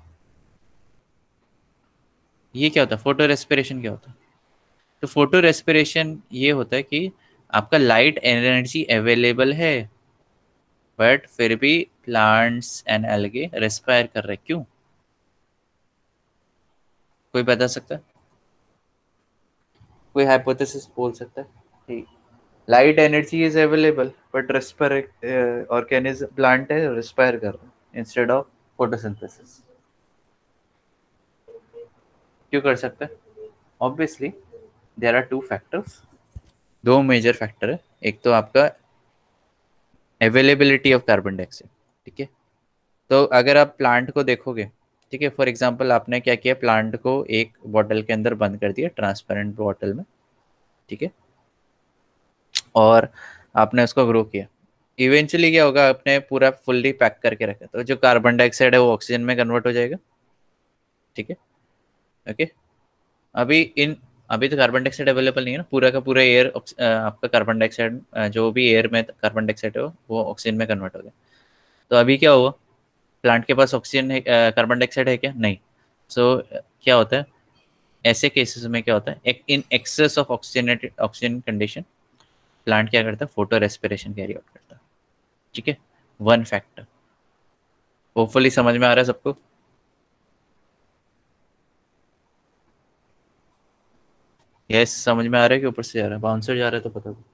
ये क्या होता है, फोटो रेस्पिरेशन क्या होता है। तो फोटो रेस्पिरेशन ये होता है कि आपका लाइट एनर्जी अवेलेबल है, बट फिर भी प्लांट्स एंड एल्गे रेस्पायर कर रहे हैं, क्यों, कोई बता सकता है, कोई हाइपोथेसिस बोल सकता है। Light energy is available but respire organism, plant है रेस्पायर कर रहा है इंस्टेड ऑफ फोटोसिंथेसिस, क्यों कर सकता है। Obviously there are two factors, दो मेजर फैक्टर है। एक तो आपका अवेलेबिलिटी ऑफ कार्बन डाइऑक्साइड, ठीक है। तो अगर आप प्लांट को देखोगे, ठीक है, फॉर एग्जांपल आपने क्या किया, प्लांट को एक बॉटल के अंदर बंद कर दिया, ट्रांसपेरेंट बॉटल में, ठीक है, और आपने उसको ग्रो किया। इवेंचुअली क्या होगा, आपने पूरा फुल्ली पैक करके रखा, तो जो कार्बन डाइऑक्साइड है वो ऑक्सीजन में कन्वर्ट हो जाएगा, ठीक है। ओके, अभी इन अभी तो कार्बन डाइऑक्साइड अवेलेबल नहीं है ना, पूरा का पूरा एयर आपका कार्बन डाइऑक्साइड, जो भी एयर में कार्बन डाइऑक्साइड है वो ऑक्सीजन में कन्वर्ट हो गया। तो अभी क्या हुआ, प्लांट के पास ऑक्सीजन है, कार्बन डाइऑक्साइड है क्या, नहीं। सो so, क्या होता है, ऐसे केसेस में क्या होता है, एक in excess of oxygenated oxygen condition, plant क्या करता है, फोटो रेस्पिरेशन कैरी आउट करता है, ठीक है, वन फैक्टर। होपफुली समझ में आ रहा है सबको। यस, समझ में आ रहा है कि ऊपर से जा रहा है, बाउंसर जा रहा है तो पता दो।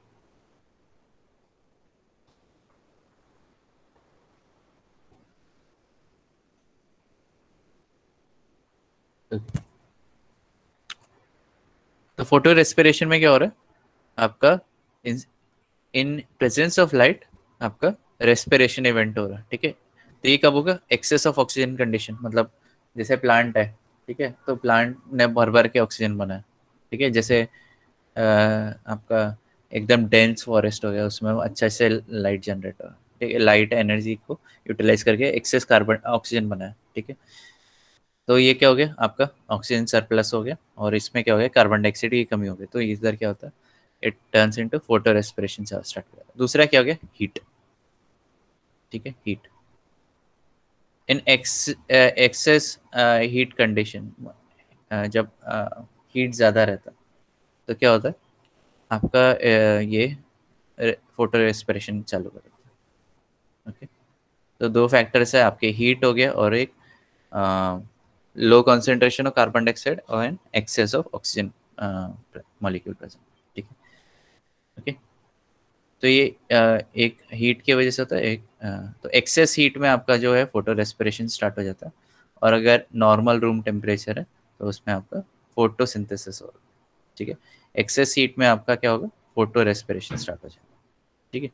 तो फोटो रेस्पिरेशन में क्या हो रहा है आपका, in in presence of light आपका रेस्पिरेशन इवेंट हो रहा है, ठीक है। तो ये कब होगा, एक्सेस ऑफ ऑक्सीजन कंडीशन, मतलब जैसे प्लांट है, ठीक है, तो प्लांट ने भर भर के ऑक्सीजन बनाया, ठीक है, जैसे अ, आपका एकदम डेंस फॉरेस्ट हो गया, उसमें अच्छा से लाइट जनरेट हो, ठीक है, लाइट एनर्जी को यूटिलाइज करके एक्सेस कार्बन ऑक्सीजन बनाया, ठीक है। तो ये क्या हो गया, आपका ऑक्सीजन सरप्लस हो गया, और इसमें क्या हो गया, कार्बन डाइऑक्साइड की कमी हो गई, तो इधर क्या होता है, it turns into photo respiration से स्टार्ट हो गया। दूसरा क्या हो गया, हीट। ठीक है, heat in ex excess heat condition, जब हीट ज़्यादा रहता है तो क्या होता है, आपका uh, ये फोटो रेस्पिरेशन चालू कर देता है। ओके, तो दो फैक्टर्स है आपके, हीट हो गया और एक low concentration of carbon dioxide और an excess of oxygen molecule present. ठीक है, ओके। तो ये uh, एक हीट की वजह से होता है, एक uh, तो एक्सेस हीट में आपका जो है फोटो रेस्पिरेशन स्टार्ट हो जाता है, और अगर नॉर्मल रूम टेम्परेचर है तो उसमें आपका फोटोसिंथेसिस होगा। ठीक है, एक्सेस हीट में आपका क्या होगा, फोटो रेस्पिरेशन स्टार्ट हो जाएगा। ठीक है,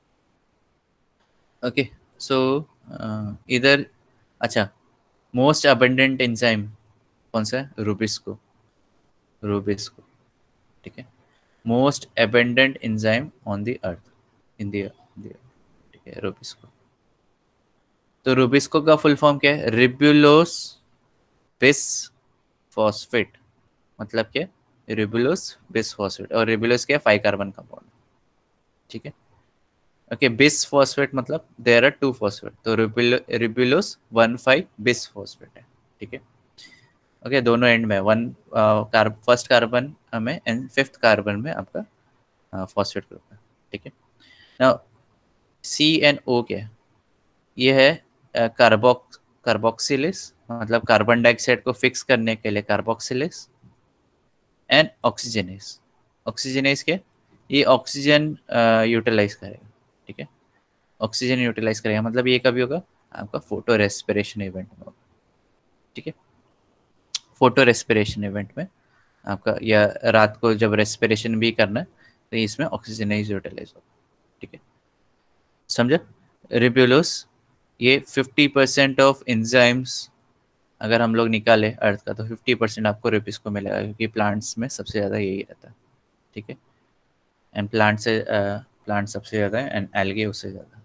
ओके। सो इधर, अच्छा, मोस्ट अबंडेंट एंजाइम कौन सा है, रूबिस्को। रूबिस्को, ठीक है, most abundant enzyme on the earth, in the, ठीक है, रूबिस्को। तो रूबिस्को का फुल फॉर्म क्या है, रिब्युलोस बिस फॉस्फेट, मतलब क्या, रिब्युलोस बिस फॉस्फेट, और रिब्युलोस क्या है, फाइव कार्बन कंपाउंड। ठीक है, ओके, बिस फॉस्फेट मतलब देयर आर टू फॉस्फेट, तो ribulose one five bis phosphate है। ठीक है, ओके, दोनों एंड में वन कार्ब फर्स्ट कार्बन में एंड फिफ्थ कार्बन में आपका फॉस्फेट ग्रुप है। ठीक है, नाउ सी एंड ओ क्या है, ये है कार्बोक्स कार्बोक्सिलिस, मतलब कार्बन डाइऑक्साइड को फिक्स करने के लिए कार्बोक्सिलिस, एंड ऑक्सीजनेस। ऑक्सीजनेस के, ये ऑक्सीजन यूटिलाइज करेगा। ठीक है, ऑक्सीजन यूटिलाइज करेगा, मतलब ये कभी होगा, आपका फोटो रेस्पिरेशन इवेंट में होगा। ठीक है, फोटो रेस्पिरेशन इवेंट में आपका, या रात को जब रेस्पिरेशन भी करना है तो इसमें ऑक्सीजनाइज यूटिलाइज होगा। ठीक है, समझा। रिब्यूलोस, ये फिफ्टी परसेंट ऑफ एंजाइम्स अगर हम लोग निकाले अर्थ का, तो फिफ्टी परसेंट आपको रिबिस को मिलेगा, क्योंकि प्लांट्स में सबसे ज़्यादा यही रहता है। ठीक है, एंड प्लांट से प्लांट सबसे ज़्यादा है, एंड एल्गे उससे ज़्यादा।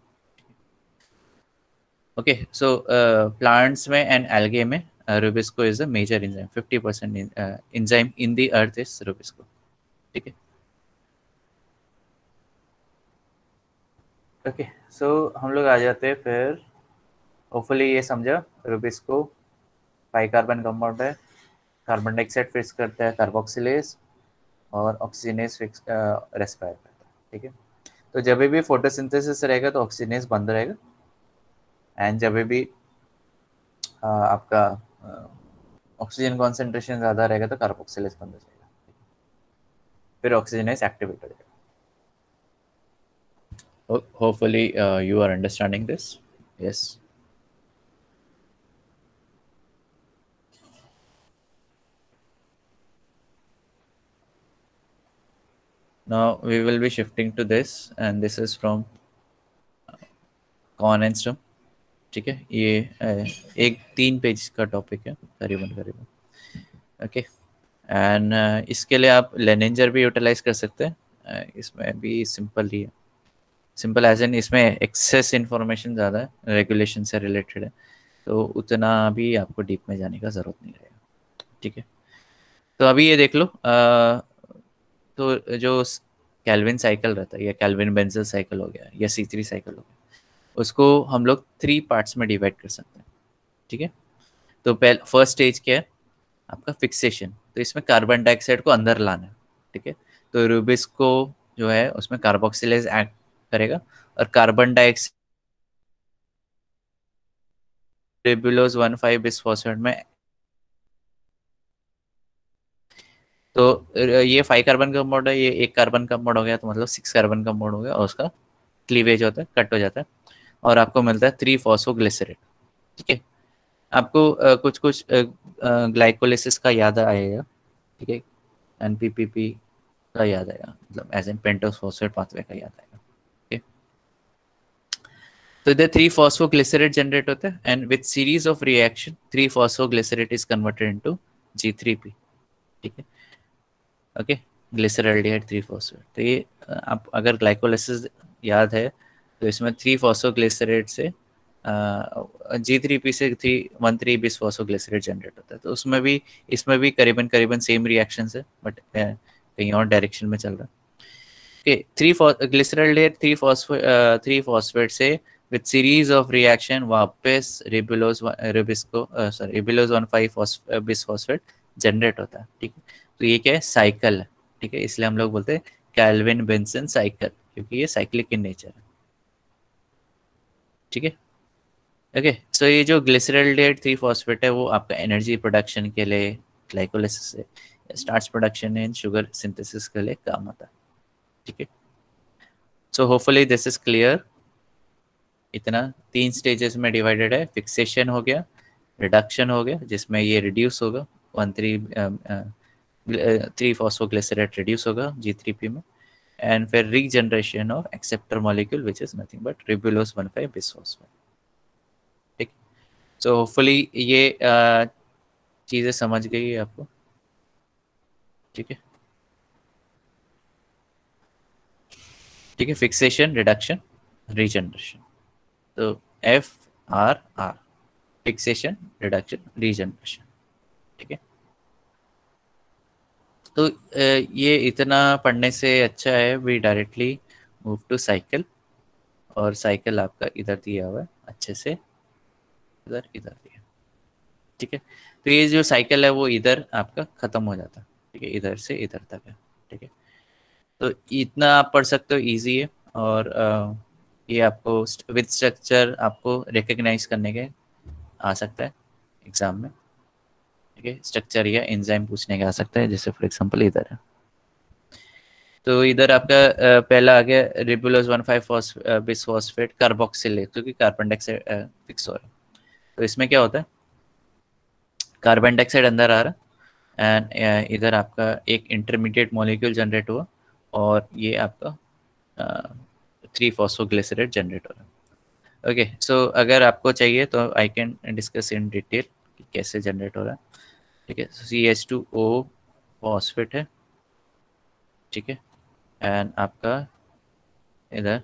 ओके, सो प्लांट्स में एंड एल्गे में rubisco is a major enzyme, fifty percent enzyme in the earth is rubisco. ठीक है, ओके, सो हम लोग आ जाते हैं फिर, होपफुली ये समझा, रुबिस्को फाइव कार्बन कंपाउंड है, कार्बन डाइऑक्साइड फिक्स करता है कार्बोक्सिलेज, और ऑक्सीजनेस फिक्स रेस्पायर करता है। ठीक है, तो जब भी फोटोसिंथेसिस रहेगा तो ऑक्सीजनेस बंद रहेगा, एंड जब भी uh, आपका ऑक्सीजन uh, कॉन्सेंट्रेशन ज़्यादा रहेगा तो कार्बोक्सिलेज बंद हो जाएगा, फिर ऑक्सीजनेस एक्टिवेट हो जाएगा। Ho- hopefully uh, you are understanding this. Yes. Now we will be shifting to this, and this is from Conn and Stumpf. ठीक है, ये uh, एक तीन पेज का टॉपिक है करीबन करीबन। ओके, एंड इसके लिए आप लेनेंजर भी यूटिलाइज कर सकते हैं। uh, इसमें भी सिंपल ही है, सिंपल एज एन इसमें एक्सेस इंफॉर्मेशन ज़्यादा है, रेगुलेशन से रिलेटेड है, तो उतना भी आपको डीप में जाने का ज़रूरत नहीं रहेगा। ठीक है, तो अभी ये देख लो, uh, तो जो कैल्विन साइकिल रहता है, या कैल्विन बेंजल साइकिल हो गया, या सी थ्री साइकिल हो गया, उसको हम लोग थ्री पार्ट्स में डिवाइड कर सकते हैं। ठीक है, तो पहले फर्स्ट स्टेज क्या है, आपका फिक्सेशन, तो इसमें कार्बन डाइऑक्साइड को अंदर लाना है। ठीक है, तो रूबिस को जो है उसमें कार्बोक्सिलेज एक्ट करेगा, और carbon dioxide ribulose one five bisphosphate में, तो ये फाइव कार्बन कंपाउंड है, ये एक कार्बन कंपाउंड हो गया, तो मतलब सिक्स कार्बन कंपाउंड हो गया, और उसका क्लीवेज होता है, कट हो जाता है, और आपको मिलता है थ्री फॉस्फोग्लिसरेट। ठीक है, आपको uh, कुछ कुछ ग्लाइकोलिसिस का याद आएगा। ठीक है, एनपीपीपी का याद आएगा, मतलब as an pentose phosphate pathway का याद आएगा। ठीक है, तो इधर थ्री फॉस्फोग्लिसरेट जनरेट होता है, and with series of reaction three phosphoglycerate is converted into G three P. ठीक है, ओके, ग्लिसरल्डिहाइड थ्री फॉस्फेट। तो ये आप अगर ग्लाइकोलिसिस याद है, तो इसमें थ्री फॉस्फोग्लिसरेट से जी थ्री पी से three one three bis phosphoglycerate generate होता है। तो उसमें भी इसमें भी करीबन करीबन सेम रिएक्शंस है, बट कहीं और डायरेक्शन में चल रहा है। Okay, three glyceraldehyde three phospho three phosphate से विद सीरीज ऑफ रिएक्शन वापस ribulose rubisco sorry ribulose one five bis phosphate generate होता है। ठीक है, तो ये क्या है, साइकिल है। ठीक है, इसलिए हम लोग बोलते हैं कैल्विन बेंसन साइकिल, क्योंकि ये साइक्लिक इन नेचर है। ठीक है, ओके, सो ये जो ग्लिसरॉल्डेट थ्री फॉस्फेट है वो आपका एनर्जी प्रोडक्शन के लिए, ग्लाइकोलाइसिस से starch production and sugar synthesis के लिए काम आता है। ठीक है, so hopefully this is clear. इतना तीन स्टेजेस में डिवाइडेड है। फिक्सेशन हो गया, रिडक्शन हो गया जिसमें ये रिड्यूस होगा, one three three phosphoglycerate reduce होगा जी थ्री पी में, एंड फिर regeneration of acceptor molecule which is nothing but ribulose one five bisphosphate. ठीक, सो होपफुली ये uh, चीज़ें समझ गई है आपको। ठीक है, ठीक है, फिक्सेशन, रिडक्शन, रीजनरेशन। तो F R R, fixation, reduction, regeneration. ठीक है, तो ये इतना पढ़ने से अच्छा है we directly move to cycle. और साइकिल आपका इधर दिया हुआ है अच्छे से, इधर इधर दिया। ठीक है, तो ये जो साइकिल है वो इधर आपका खत्म हो जाता है। ठीक है, इधर से इधर तक है। ठीक है, तो इतना आप पढ़ सकते हो, इजी है। और अ, ये आपको विद स्ट्रक्चर आपको रिकग्नाइज करने के आ सकता है एग्जाम में। ठीक है, स्ट्रक्चर या एंजाइम पूछने का आ सकता है, जैसे फॉर एग्जांपल इधर है। तो इधर आपका अ, पहला आ गया ribulose one five bisphosphate carboxylate, क्योंकि कार्बन डाइऑक्साइड फिक्स हो रहा है। तो इसमें क्या होता है, कार्बन डाइऑक्साइड अंदर आ रहा है एंड इधर आपका एक इंटरमीडिएट मॉलिक्यूल जनरेट हुआ, और ये आपका थ्री फॉस्फोग्लिसरेट जनरेट हो रहा है। ओके, सो अगर आपको चाहिए तो I can discuss in detail कि कैसे जनरेट हो रहा है। ठीक है, C H two O phosphate है। ठीक है, एंड आपका इधर,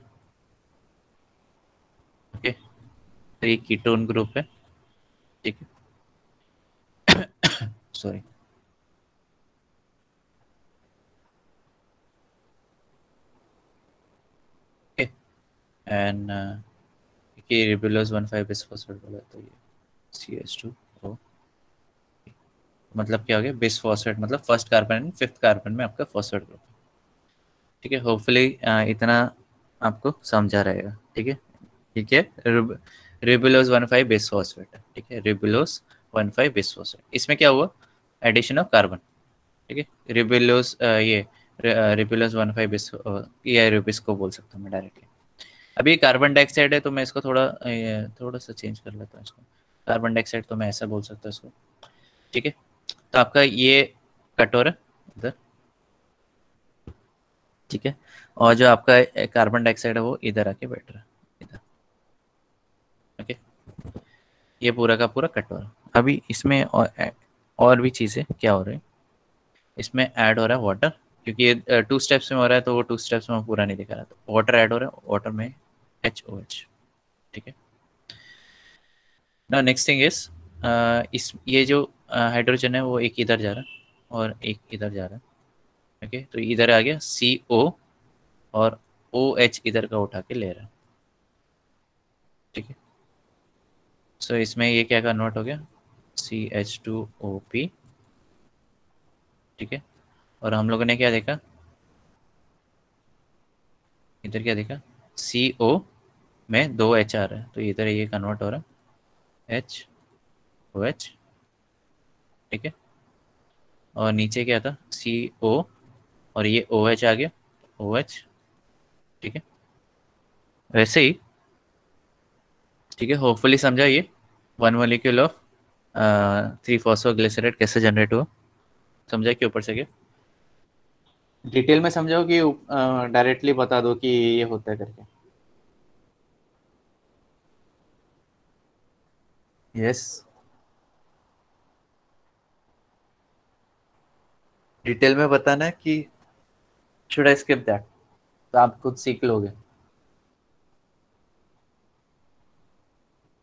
ओके, तो ये कीटोन ग्रुप है। ठीक है, सॉरी, ओके, एंड ये रिबुलोज वन फाइव बिसफॉस्फेट बोला, तो ये सी एच टू ओ, मतलब क्या हो गया, बिसफॉस्फेट मतलब first carbon and fifth carbon में आपका फॉस्फेट ग्रुप है। ठीक है, होपफुली इतना आपको समझा रहेगा। ठीक है, ठीक है, रिबुलोज वन फाइव बिसफॉस्फेट है। ठीक है, रिबुलोज वन फाइव बिसफॉस्फेट, इसमें क्या हुआ, एडिशन ऑफ कार्बन। ठीक है, रिबुलोज ये रिबुलोज वन फाइव बिस, या रिबिस को बोल सकता हूँ मैं डायरेक्टली। अभी कार्बन डाइऑक्साइड है तो मैं इसको थोड़ा अ, थोड़ा सा चेंज कर लेता हूँ इसको। कार्बन डाइऑक्साइड तो मैं ऐसा बोल सकता हूँ इसको। ठीक है, तो आपका ये कटोरा इधर। ठीक है, और जो आपका कार्बन डाइऑक्साइड है वो इधर आके बैठ रहा है, इधर। ओके, ये पूरा का पूरा कटोरा। अभी इसमें और, और भी चीज़ें क्या हो रही है, इसमें ऐड हो रहा है वाटर, क्योंकि ये टू स्टेप्स में हो रहा है तो वो टू स्टेप्स में पूरा नहीं दिखा रहा, तो वाटर ऐड हो रहा है, वाटर में एच ओ एच। ठीक है, ना नेक्स्ट थिंग इज, इस ये जो हाइड्रोजन है वो एक इधर जा रहा है और एक इधर जा रहा है। ओके, तो इधर आ गया सी ओ, और ओ एच इधर का उठा के ले रहा है। ठीक है, सो इसमें ये क्या कन्वर्ट हो गया, C H two O P. ठीक है, और हम लोगों ने क्या देखा, इधर क्या देखा, सी ओ में दो एच आ रहा है, तो इधर ये कन्वर्ट हो रहा है एच ओ एच। ठीक है, और नीचे क्या था, सी ओ, और ये ओ एच आ गया, ओ एच। ठीक है, वैसे ही, ठीक है, होपफुली समझा ये one molecule of three phosphoglycerate कैसे जनरेट हुआ, समझा कि ऊपर से क्या डिटेल में समझाओ कि डायरेक्टली बता दो कि ये होता है करके। यस, डिटेल में बताना है कि शुड आई स्किप दैट, तो आप खुद सीख लोगे।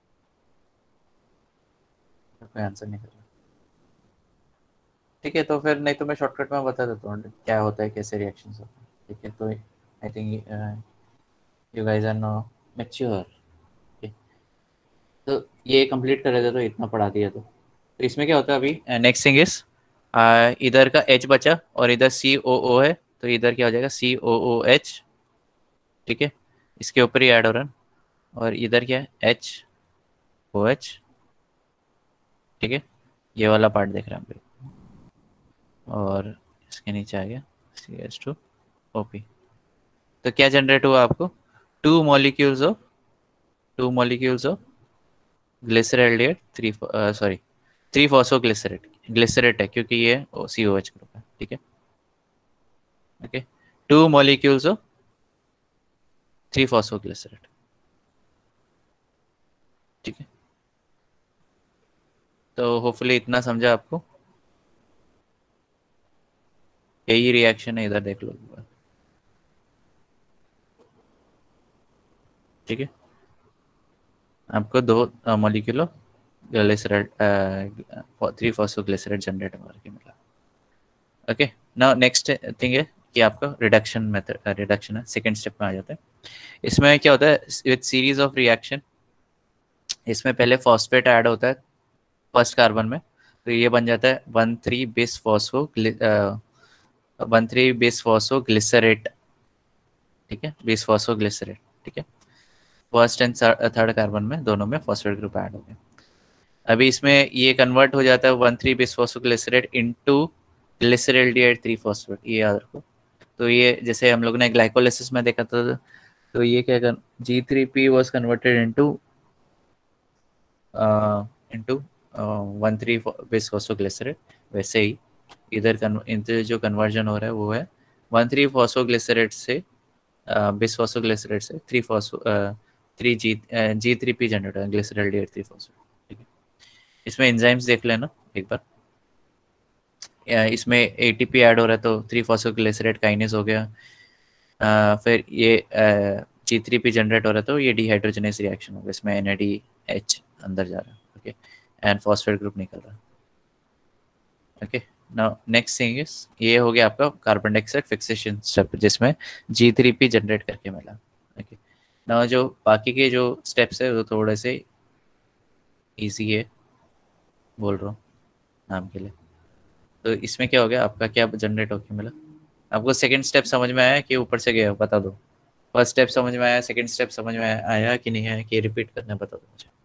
कोई आंसर नहीं कर रहा। ठीक है, तो फिर नहीं तो मैं शॉर्टकट में बता देता हूँ क्या होता है, कैसे रिएक्शंस होते हैं। ठीक है, तो I think you guys are no mature. तो ये कंप्लीट कर रहे थे तो इतना पढ़ा दिया। तो, तो इसमें क्या होता है अभी, नेक्स्ट थिंग इज इधर का एच बचा और इधर सी ओ ओ है, तो इधर क्या हो जाएगा सी ओ ओ एच। ठीक है, इसके ऊपर ही ऐड हो रहा है, और इधर क्या है एच ओ एच। ठीक है, ये वाला पार्ट देख रहे हैं हम लोग। और इसके नीचे आ गया C H two O P. तो क्या जनरेट हुआ आपको, two molecules of two molecules of glyceraldehyde three, sorry three phosphoglycerate. Glycerate है क्योंकि ये सी ओ एच ग्रुप है। ठीक है, okay, two molecules of three phosphoglycerate. ठीक है, तो होपफुली इतना समझा आपको। यही रिएक्शन है, इधर देख लो। ठीक है, आपको दो molecule of glycerate, three phosphoglycerate generate करके मिला। ओके, नाउ नेक्स्ट थिंग है कि आपका रिडक्शन मेथड, रिडक्शन है सेकेंड स्टेप में आ जाता है। इसमें क्या होता है, विद सीरीज ऑफ रिएक्शन, इसमें पहले फॉस्फेट ऐड होता है फर्स्ट कार्बन में, तो ये बन जाता है one three bis phospho one three bis phospho glycerate. ठीक है, बिस फॉस्फो ग्लिसरेट। ठीक है, फर्स्ट एंड थर्ड कार्बन में दोनों में फॉस्फेट ग्रुप ऐड हो गया। अभी इसमें ये कन्वर्ट हो जाता है one three bis phospho glycerate into glyceraldehyde three phosphate, ये याद रखो। तो ये जैसे हम लोग ने ग्लाइकोलिसिस में देखा था, तो ये क्या कर G three P was converted into into one three bis phosphoglycerate. वैसे ही इधर इधर जो कन्वर्जन हो रहा है वो है वन थ्री फॉस्फोग्लिसरेट से बिस फॉस्फोग्लिसरेट से three phospho three G G three P generate है ग्लिसरॉल्डिहाइड थ्री फॉस्फेट। ठीक है, इसमें एंजाइम्स देख लेना एक बार। या इसमें एटीपी ऐड हो रहा है तो थ्री फॉस्फोग्लिसरेट काइनेज हो गया। Uh, फिर ये जी थ्री पी जनरेट हो रहा है तो ये डिहाइड्रोजनेस रिएक्शन होगा, इसमें एन ए डी एच अंदर जा रहा है। ओके, एंड फॉस्फेट ग्रुप निकल रहा है। Okay, now next thing is, ये हो गया आपका कार्बन डाइऑक्साइड फिक्सेशन स्टेप जिसमें जी थ्री पी जनरेट करके मिला। ओके, नाउ जो बाकी के जो स्टेप्स है वो थोड़े से इजी है, बोल रहा हूँ नाम के लिए। तो इसमें क्या हो गया आपका, क्या जनरेट होके मिला आपको। सेकंड स्टेप समझ में आया कि ऊपर से गया, बता दो। फर्स्ट स्टेप समझ में आया, सेकंड स्टेप समझ में आया, आया कि नहीं आया, कि रिपीट करना, बता दो मुझे।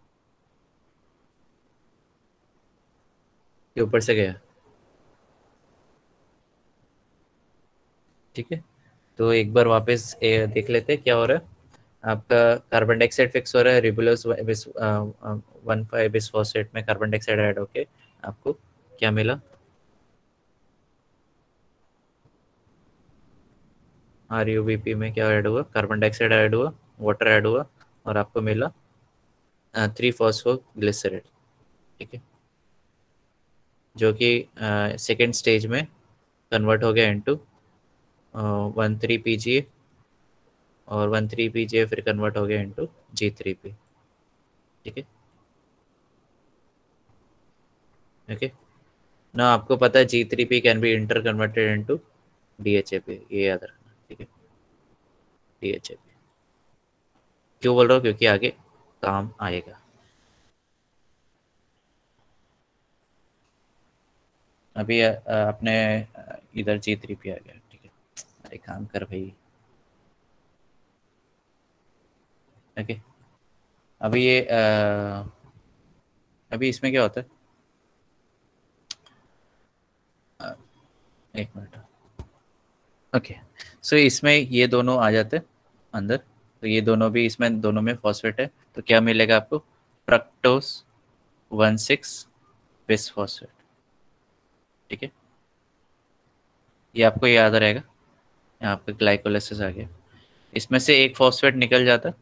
ये ऊपर से गया। ठीक है, तो एक बार वापस ए, देख लेते हैं क्या हो रहा है। आपका कार्बन डाइऑक्साइड फिक्स हो रहा है, ribulose one five bis phosphate में कार्बन डाइऑक्साइड ऐड होके आपको क्या मिला, आर यू बी पी में क्या ऐड हुआ, कार्बन डाइऑक्साइड ऐड हुआ, वाटर ऐड हुआ, और आपको मिला थ्री फॉस्फोग्लिसरेट। ठीक है, जो कि सेकेंड स्टेज में कन्वर्ट हो गया into one three P G A, और one three P G A फिर कन्वर्ट हो गया इनटू जी थ्री पी। ठीक है, ओके, ना आपको पता है G three P can be interconverted into D H A P, ये याद रखना। ठीक है, डी एच ए पी क्यों बोल रहा हूँ, क्योंकि आगे काम आएगा। अभी अ, अपने अ, इधर जी थ्री पी आ गया। ठीक है, अरे काम कर भाई। ओके, अभी ये अ, अभी इसमें क्या होता है, अ, एक मिनट। ओके, सो इसमें ये दोनों आ जाते हैं अंदर, तो ये दोनों भी, इसमें दोनों में फॉस्फेट है, तो क्या मिलेगा आपको, fructose one six bis phosphate. ठीक है, ये आपको याद रहेगा। यहाँ पे ग्लाइकोलाइसिस आ गया, इसमें से एक फॉस्फेट निकल जाता।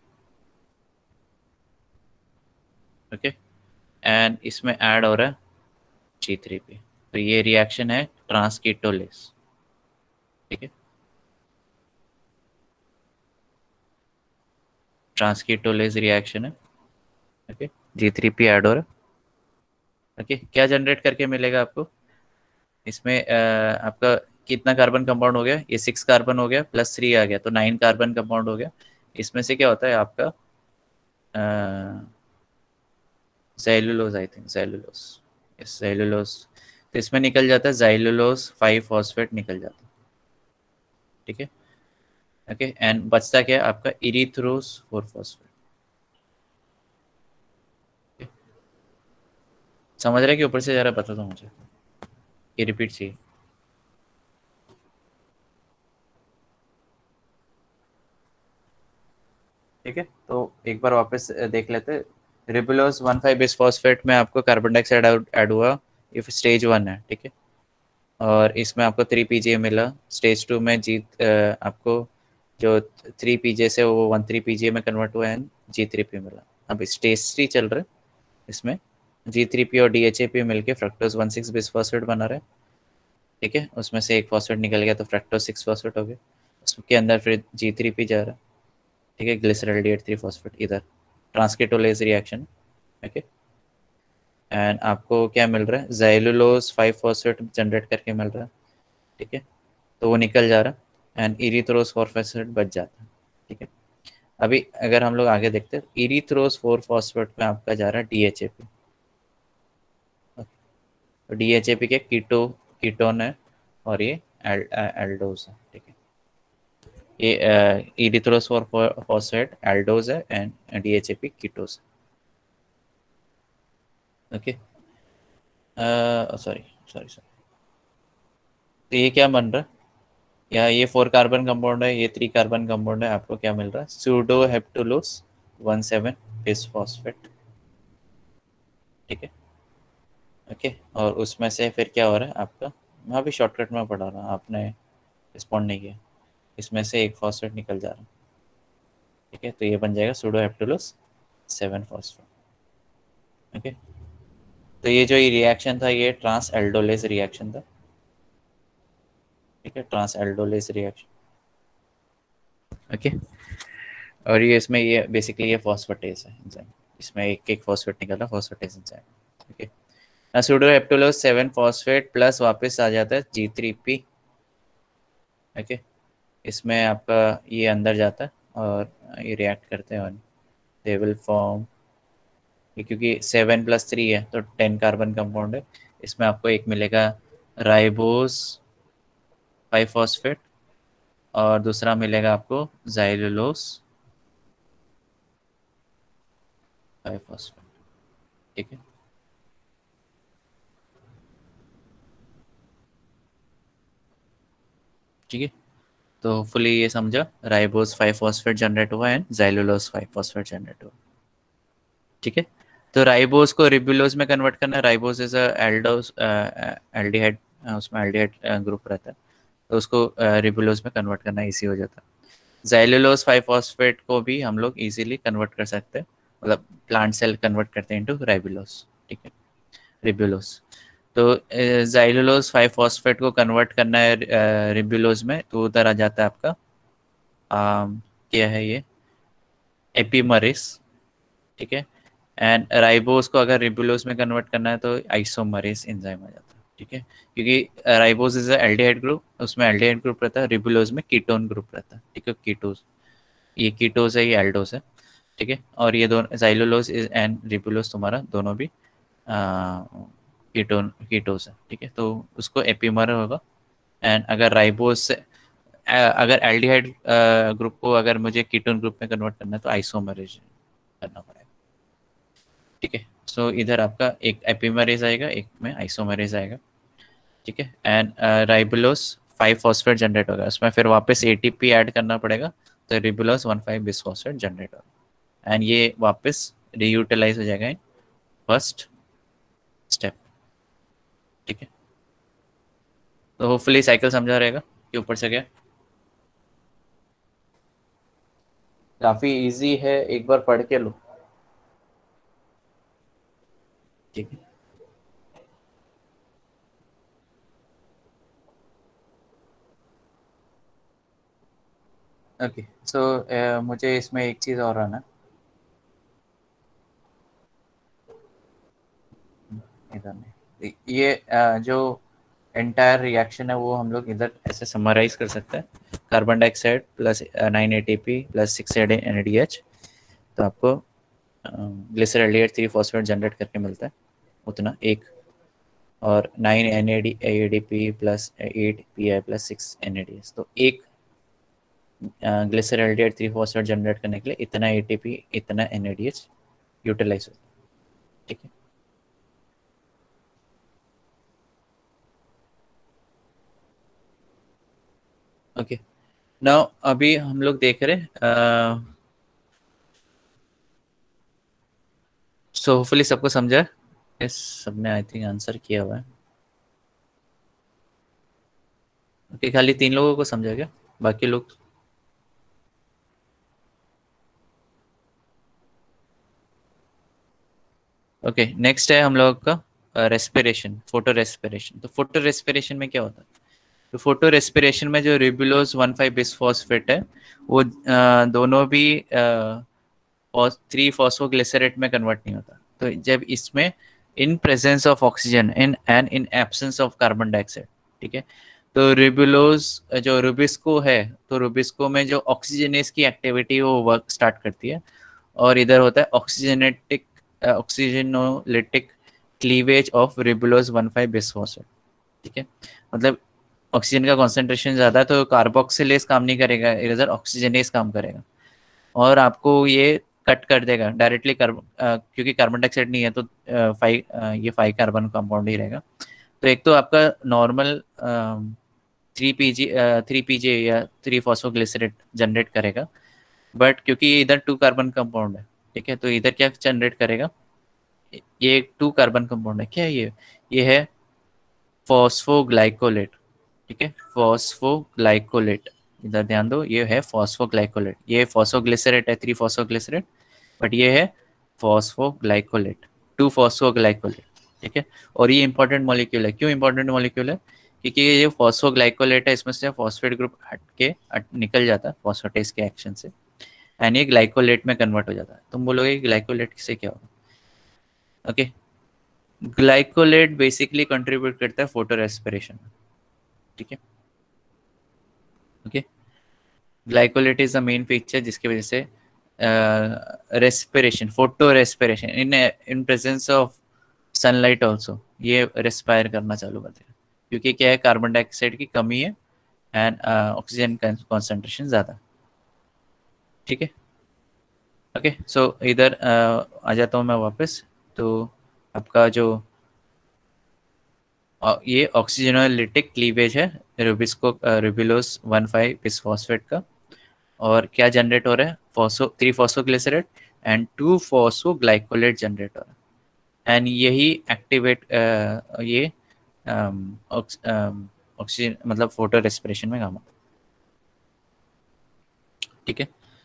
ओके, एंड इसमें ऐड हो रहा है जी थ्री पी, तो ये रिएक्शन है ट्रांसकीटोलेस। ठीक है, ट्रांसकीटोलेस रिएक्शन है। Okay, G three P add हो रहा है, ओके, क्या जनरेट करके मिलेगा आपको इसमें? अ, आपका कितना कार्बन कंपाउंड हो गया? ये सिक्स कार्बन हो गया, प्लस थ्री आ गया, तो नाइन कार्बन कंपाउंड हो गया। इसमें से क्या होता है आपका ज़ैलुलोज, आई थिंक ज़ैलुलोज, यस ज़ैलुलोज। तो इसमें निकल जाता है ज़ैलुलोज फाइव फॉस्फेट निकल जाता है, ठीक है। ओके, एंड बचता क्या है आपका? Erythrose four phosphate. समझ रहे हैं कि ऊपर से जरा बता दो मुझे, ये रिपीट चाहिए। ठीक है, तो एक बार वापस देख लेते हैं। Ribulose one five bis phosphate में आपको कार्बन डाइऑक्साइड ऐड हुआ, इफ स्टेज वन है, ठीक है। और इसमें आपको थ्री पीजे मिला। स्टेज टू में जी अ, आपको जो थ्री पीजे से वो वन थ्री पीजे में कन्वर्ट हुआ है, जी थ्री पी मिला। अब स्टेज थ्री चल रहा है, इसमें जी थ्री पी और डी एच ए पी मिलकर fructose one six bis phosphate बना रहे हैं, ठीक है। उसमें से एक फॉस्फेट निकल गया तो फ्रक्टोज सिक्स फॉस्फेट हो गया। उसके अंदर फिर जी थ्री पी जा रहा है, ठीक है, glycerol D H three phosphate इधर, ट्रांसकेटोलेज रिएक्शन, ओके। एंड आपको क्या मिल रहा है? ज़ैलुलोज फाइव फॉस्फेट जनरेट करके मिल रहा है, ठीक है। तो वो निकल जा रहा है एंड इरिथ्रोस फोर फॉस्फेट बच जाता है, ठीक है। अभी अगर हम लोग आगे देखते हैं, इरिथ्रोस फोर फॉस्फेट में आपका जा रहा है डी एच ए पी। तो डी एच ए पी के कीटो कीटोन है और ये एल, एल्डोज है, ठीक है। ये इरिथ्रोस फोर फॉस्फेट एल्डोज है and D H A P ketose, okay. Sorry sorry sorry, तो ये क्या बन रहा है? या ये फोर कार्बन कंपाउंड है, ये थ्री कार्बन कंपाउंड है, आपको क्या मिल रहा है? Sedoheptulose one seven bis phosphate, ठीक है, ओके। और उसमें से फिर क्या हो रहा है आपका? मैं अभी शॉर्टकट में पढ़ा रहा हूँ, आपने रिस्पॉन्ड नहीं किया। इसमें से एक फॉस्फेट निकल जा रहा है, ठीक है। तो ये बन जाएगा sedoheptulose seven phosphate, okay. तो ये जो ये रिएक्शन था, ये ट्रांस एल्डोलेज रिएक्शन था, ठीक है, ट्रांस एल्डोलेज रिएक्शन, ओके। और ये इसमें ये बेसिकली ये फॉस्फेटेज है एंजाइम, इसमें एक एक फॉस्फेट निकला, phosphatase enzyme, okay. Sedoheptulose seven phosphate plus वापस आ जाता है जी थ्री पी, ओके। इसमें आपका ये अंदर जाता है और ये रिएक्ट करते हैं और दे विल फॉर्म, क्योंकि सेवन प्लस थ्री है तो टेन कार्बन कंपाउंड है। इसमें आपको एक मिलेगा राइबोस फाइव फॉस्फेट और दूसरा मिलेगा आपको ज़ैलुलोस फाइव फॉस्फेट, ठीक है। ठीक है, तो फुली ये समझा, राइबोस फाइव फॉस्फेट जनरेट हुआ and xylulose five phosphate generate हुआ, ठीक है। तो राइबोस को रिबुलोज में कन्वर्ट करना, राइबोस इज एल्डोस एल्डिहाइड, उसमें एल्डिहाइड ग्रुप रहता है, तो उसको रिबुलोज में कन्वर्ट करना इजी हो जाता है। ज़ैलुलोज फाइव फॉस्फेट को भी हम लोग इजीली कन्वर्ट कर सकते हैं, मतलब प्लांट सेल कन्वर्ट करते हैं इनटू राइबुलोज, ठीक है, रिबुलोज। तो ज़ैलुलोज फाइव फॉस्फेट को कन्वर्ट करना है रिबुलोज में, तो उधर आ जाता है आपका um, क्या है ये? एपीमरेस, ठीक है। एंड राइबोस को अगर रिबुलोज में कन्वर्ट करना है तो आइसोमरेस एंजाइम आ जाता है, ठीक है। क्योंकि राइबोस इज एल्डिहाइड ग्रुप, उसमें एल्डिहाइड ग्रुप रहता है, रिबुलोज में कीटोन ग्रुप रहता है, ठीक है, कीटोस। ये कीटोस है, ये एल्डोस है, ठीक है। और ये दोनों ज़ैलुलोज एंड रिबुलोज तुम्हारा दोनों भी कीटोन कीटोस है, ठीक है। तो उसको एपीमर होगा। एंड अगर राइबोस से अ, अगर एल्डिहाइड ग्रुप को अगर मुझे कीटोन ग्रुप में कन्वर्ट करना है तो आइसोमरेज करना पड़ेगा, ठीक है। सो इधर आपका एक एपीमरेज आएगा, एक में आइसोमरेज आएगा, ठीक है। And ribulose five phosphate generate होगा, उसमें फिर वापस एटीपी ऐड करना पड़ेगा, तो ribulose one five bis phosphate generate होगा एंड ये वापस रीयूटिलाइज हो जाएगा इन फर्स्ट स्टेप, ठीक है। तो होपफुली साइकिल समझा रहेगा कि ऊपर से क्या, काफी इजी है, एक बार पढ़ के लो, ठीक है। ओके, सो मुझे इसमें एक चीज़ और आना, इधर ये अ, जो एंटायर रिएक्शन है वो हम लोग इधर ऐसे समराइज कर सकते हैं, carbon dioxide plus nine A T P plus six N D H, तो आपको ग्लिसरॉल्डिहाइड थ्री फॉस्फेट जनरेट करके मिलता है उतना एक, और nine N A D A D P plus eight P I plus six N A D S, तो एक ग्लिसरॉल्डिहाइड थ्री फॉस्फेट जनरेट करने के लिए इतना ए टी पी इतना N A D H utilize होता है, ठीक है। ओके, नाउ अभी हम लोग देख रहे हैं, सो होपफुली सबको समझा है, इस सबने आई थिंक आंसर किया हुआ है। ओके okay, खाली तीन लोगों को समझा क्या, बाकी लोग? ओके, नेक्स्ट है हम लोग का रेस्पिरेशन, फोटो रेस्पिरेशन। तो फोटो रेस्पिरेशन में क्या होता है? तो फोटो रेस्पिरेशन में जो रिबुलोज वन फाइव बिसफॉस्फेट है वो अ, दोनों भी थ्री फॉस्फोग्लिसरेट में कन्वर्ट नहीं होता। तो जब इसमें in presence of oxygen in and in absence of carbon dioxide, ठीक है, तो रिबुलोज जो रुबिस्को है, तो रुबिस्को में जो ऑक्सीजनेस की एक्टिविटी वो वर्क स्टार्ट करती है, और इधर होता है oxygenetic oxygenolytic cleavage of ribulose one five bisphosphate, ठीक है। मतलब ऑक्सीजन का कॉन्सेंट्रेशन ज़्यादा है तो कार्बोक्सिलेज काम नहीं करेगा, इधर ऑक्सीजनेस काम करेगा, और आपको ये कट कर देगा डायरेक्टली कार्बन, क्योंकि कार्बन डाइऑक्साइड नहीं है तो फाइव ये फाइव कार्बन कंपाउंड ही रहेगा। तो एक तो आपका normal three P G three P J या थ्री फॉस्फोग्लिसरेट जनरेट करेगा, बट क्योंकि इधर टू कार्बन कंपाउंड है, ठीक है, तो इधर क्या जनरेट करेगा, ये टू कार्बन कंपाउंड है, क्या है ये ये है फॉस्फोग्लाइकोलेट, ठीक है, फॉस्फोग्लाइकोलेट, इधर ध्यान दो, ये है फॉस्फोग्लाइकोलेट, ये फॉस्फोग्लिसरेट है थ्री फॉस्फोग्लिसरेट, बट ये है फॉस्फोग्लाइकोलेट, टू फॉस्फोग्लाइकोलेट, ठीक है। और ये इंपॉर्टेंट मॉलिक्यूल है, क्यों इंपॉर्टेंट मॉलिक्यूल है? क्योंकि ये फॉस्फोग्लाइकोलेट है, इसमें से फॉस्फेट ग्रुप हट के हट निकल जाता है फॉस्फेटेज के एक्शन से, एंड ये ग्लाइकोलेट में कन्वर्ट हो जाता है। तुम बोलोगे ग्लाइकोलेट से क्या होगा? ओके, ग्लाइकोलेट बेसिकली कंट्रीब्यूट करता है फोटो रेस्पिरेशन में, ठीक है। Okay, glycolate is the main feature जिसकी वजह से respiration, photo respiration in in presence of sunlight also, ये रेस्पायर करना चालू कर देगा, क्योंकि क्या है, कार्बन डाइऑक्साइड की कमी है एंड ऑक्सीजन कॉन्सेंट्रेशन ज़्यादा, ठीक है। ओके, सो इधर uh, आ जाता हूँ मैं वापस। तो आपका जो uh, ये ऑक्सीजनोलिटिक क्लीवेज है rubisco ribulose one five bisphosphate का, और क्या जनरेट हो रहा है, phospho three phosphoglycerate and two phosphoglycolate generate हो रहा है, एंड यही एक्टिवेट uh, ये ऑक्सीजन um, मतलब फोटो रेस्पिरेशन में काम आता है, ठीक है।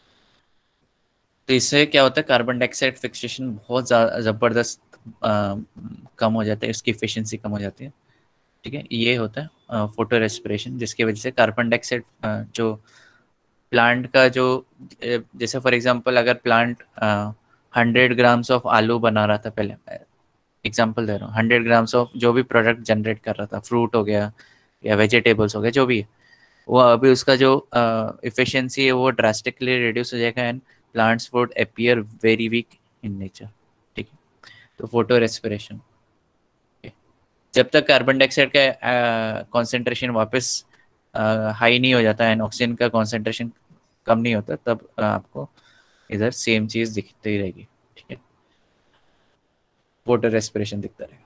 तो इससे क्या होता है, कार्बन डाइऑक्साइड फिक्सेशन बहुत ज़बरदस्त कम हो जाता है, इसकी एफिशिएंसी कम हो जाती है, ठीक है। ये होता है फोटो रेस्पिरेशन, जिसकी वजह से कार्बन डाइऑक्साइड जो प्लांट का जो जैसे फॉर एग्जांपल अगर प्लांट हंड्रेड ग्राम्स ऑफ आलू बना रहा था, पहले एग्जांपल दे रहा हूँ, हंड्रेड ग्राम्स ऑफ जो भी प्रोडक्ट जनरेट कर रहा था, फ्रूट हो गया या वेजिटेबल्स हो गया, जो भी है, वो अभी उसका जो इफिशियंसी है वो ड्रास्टिकली रिड्यूस हो जाएगा, and plants would appear very weak in nature, ठीक है। तो फोटो रेस्पिरेशन, जब तक कार्बन डाइऑक्साइड का कॉन्सेंट्रेशन वापस हाई नहीं हो जाता है, ऑक्सीजन का कॉन्सेंट्रेशन कम नहीं होता, तब uh, आपको इधर सेम चीज़ दिखती ही रहेगी, ठीक है, फोटो रेस्पिरेशन दिखता रहेगा,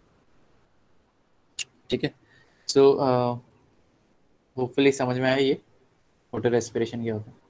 ठीक है। सो होपफुली समझ में आया ये फोटो रेस्पिरेशन क्या होता है।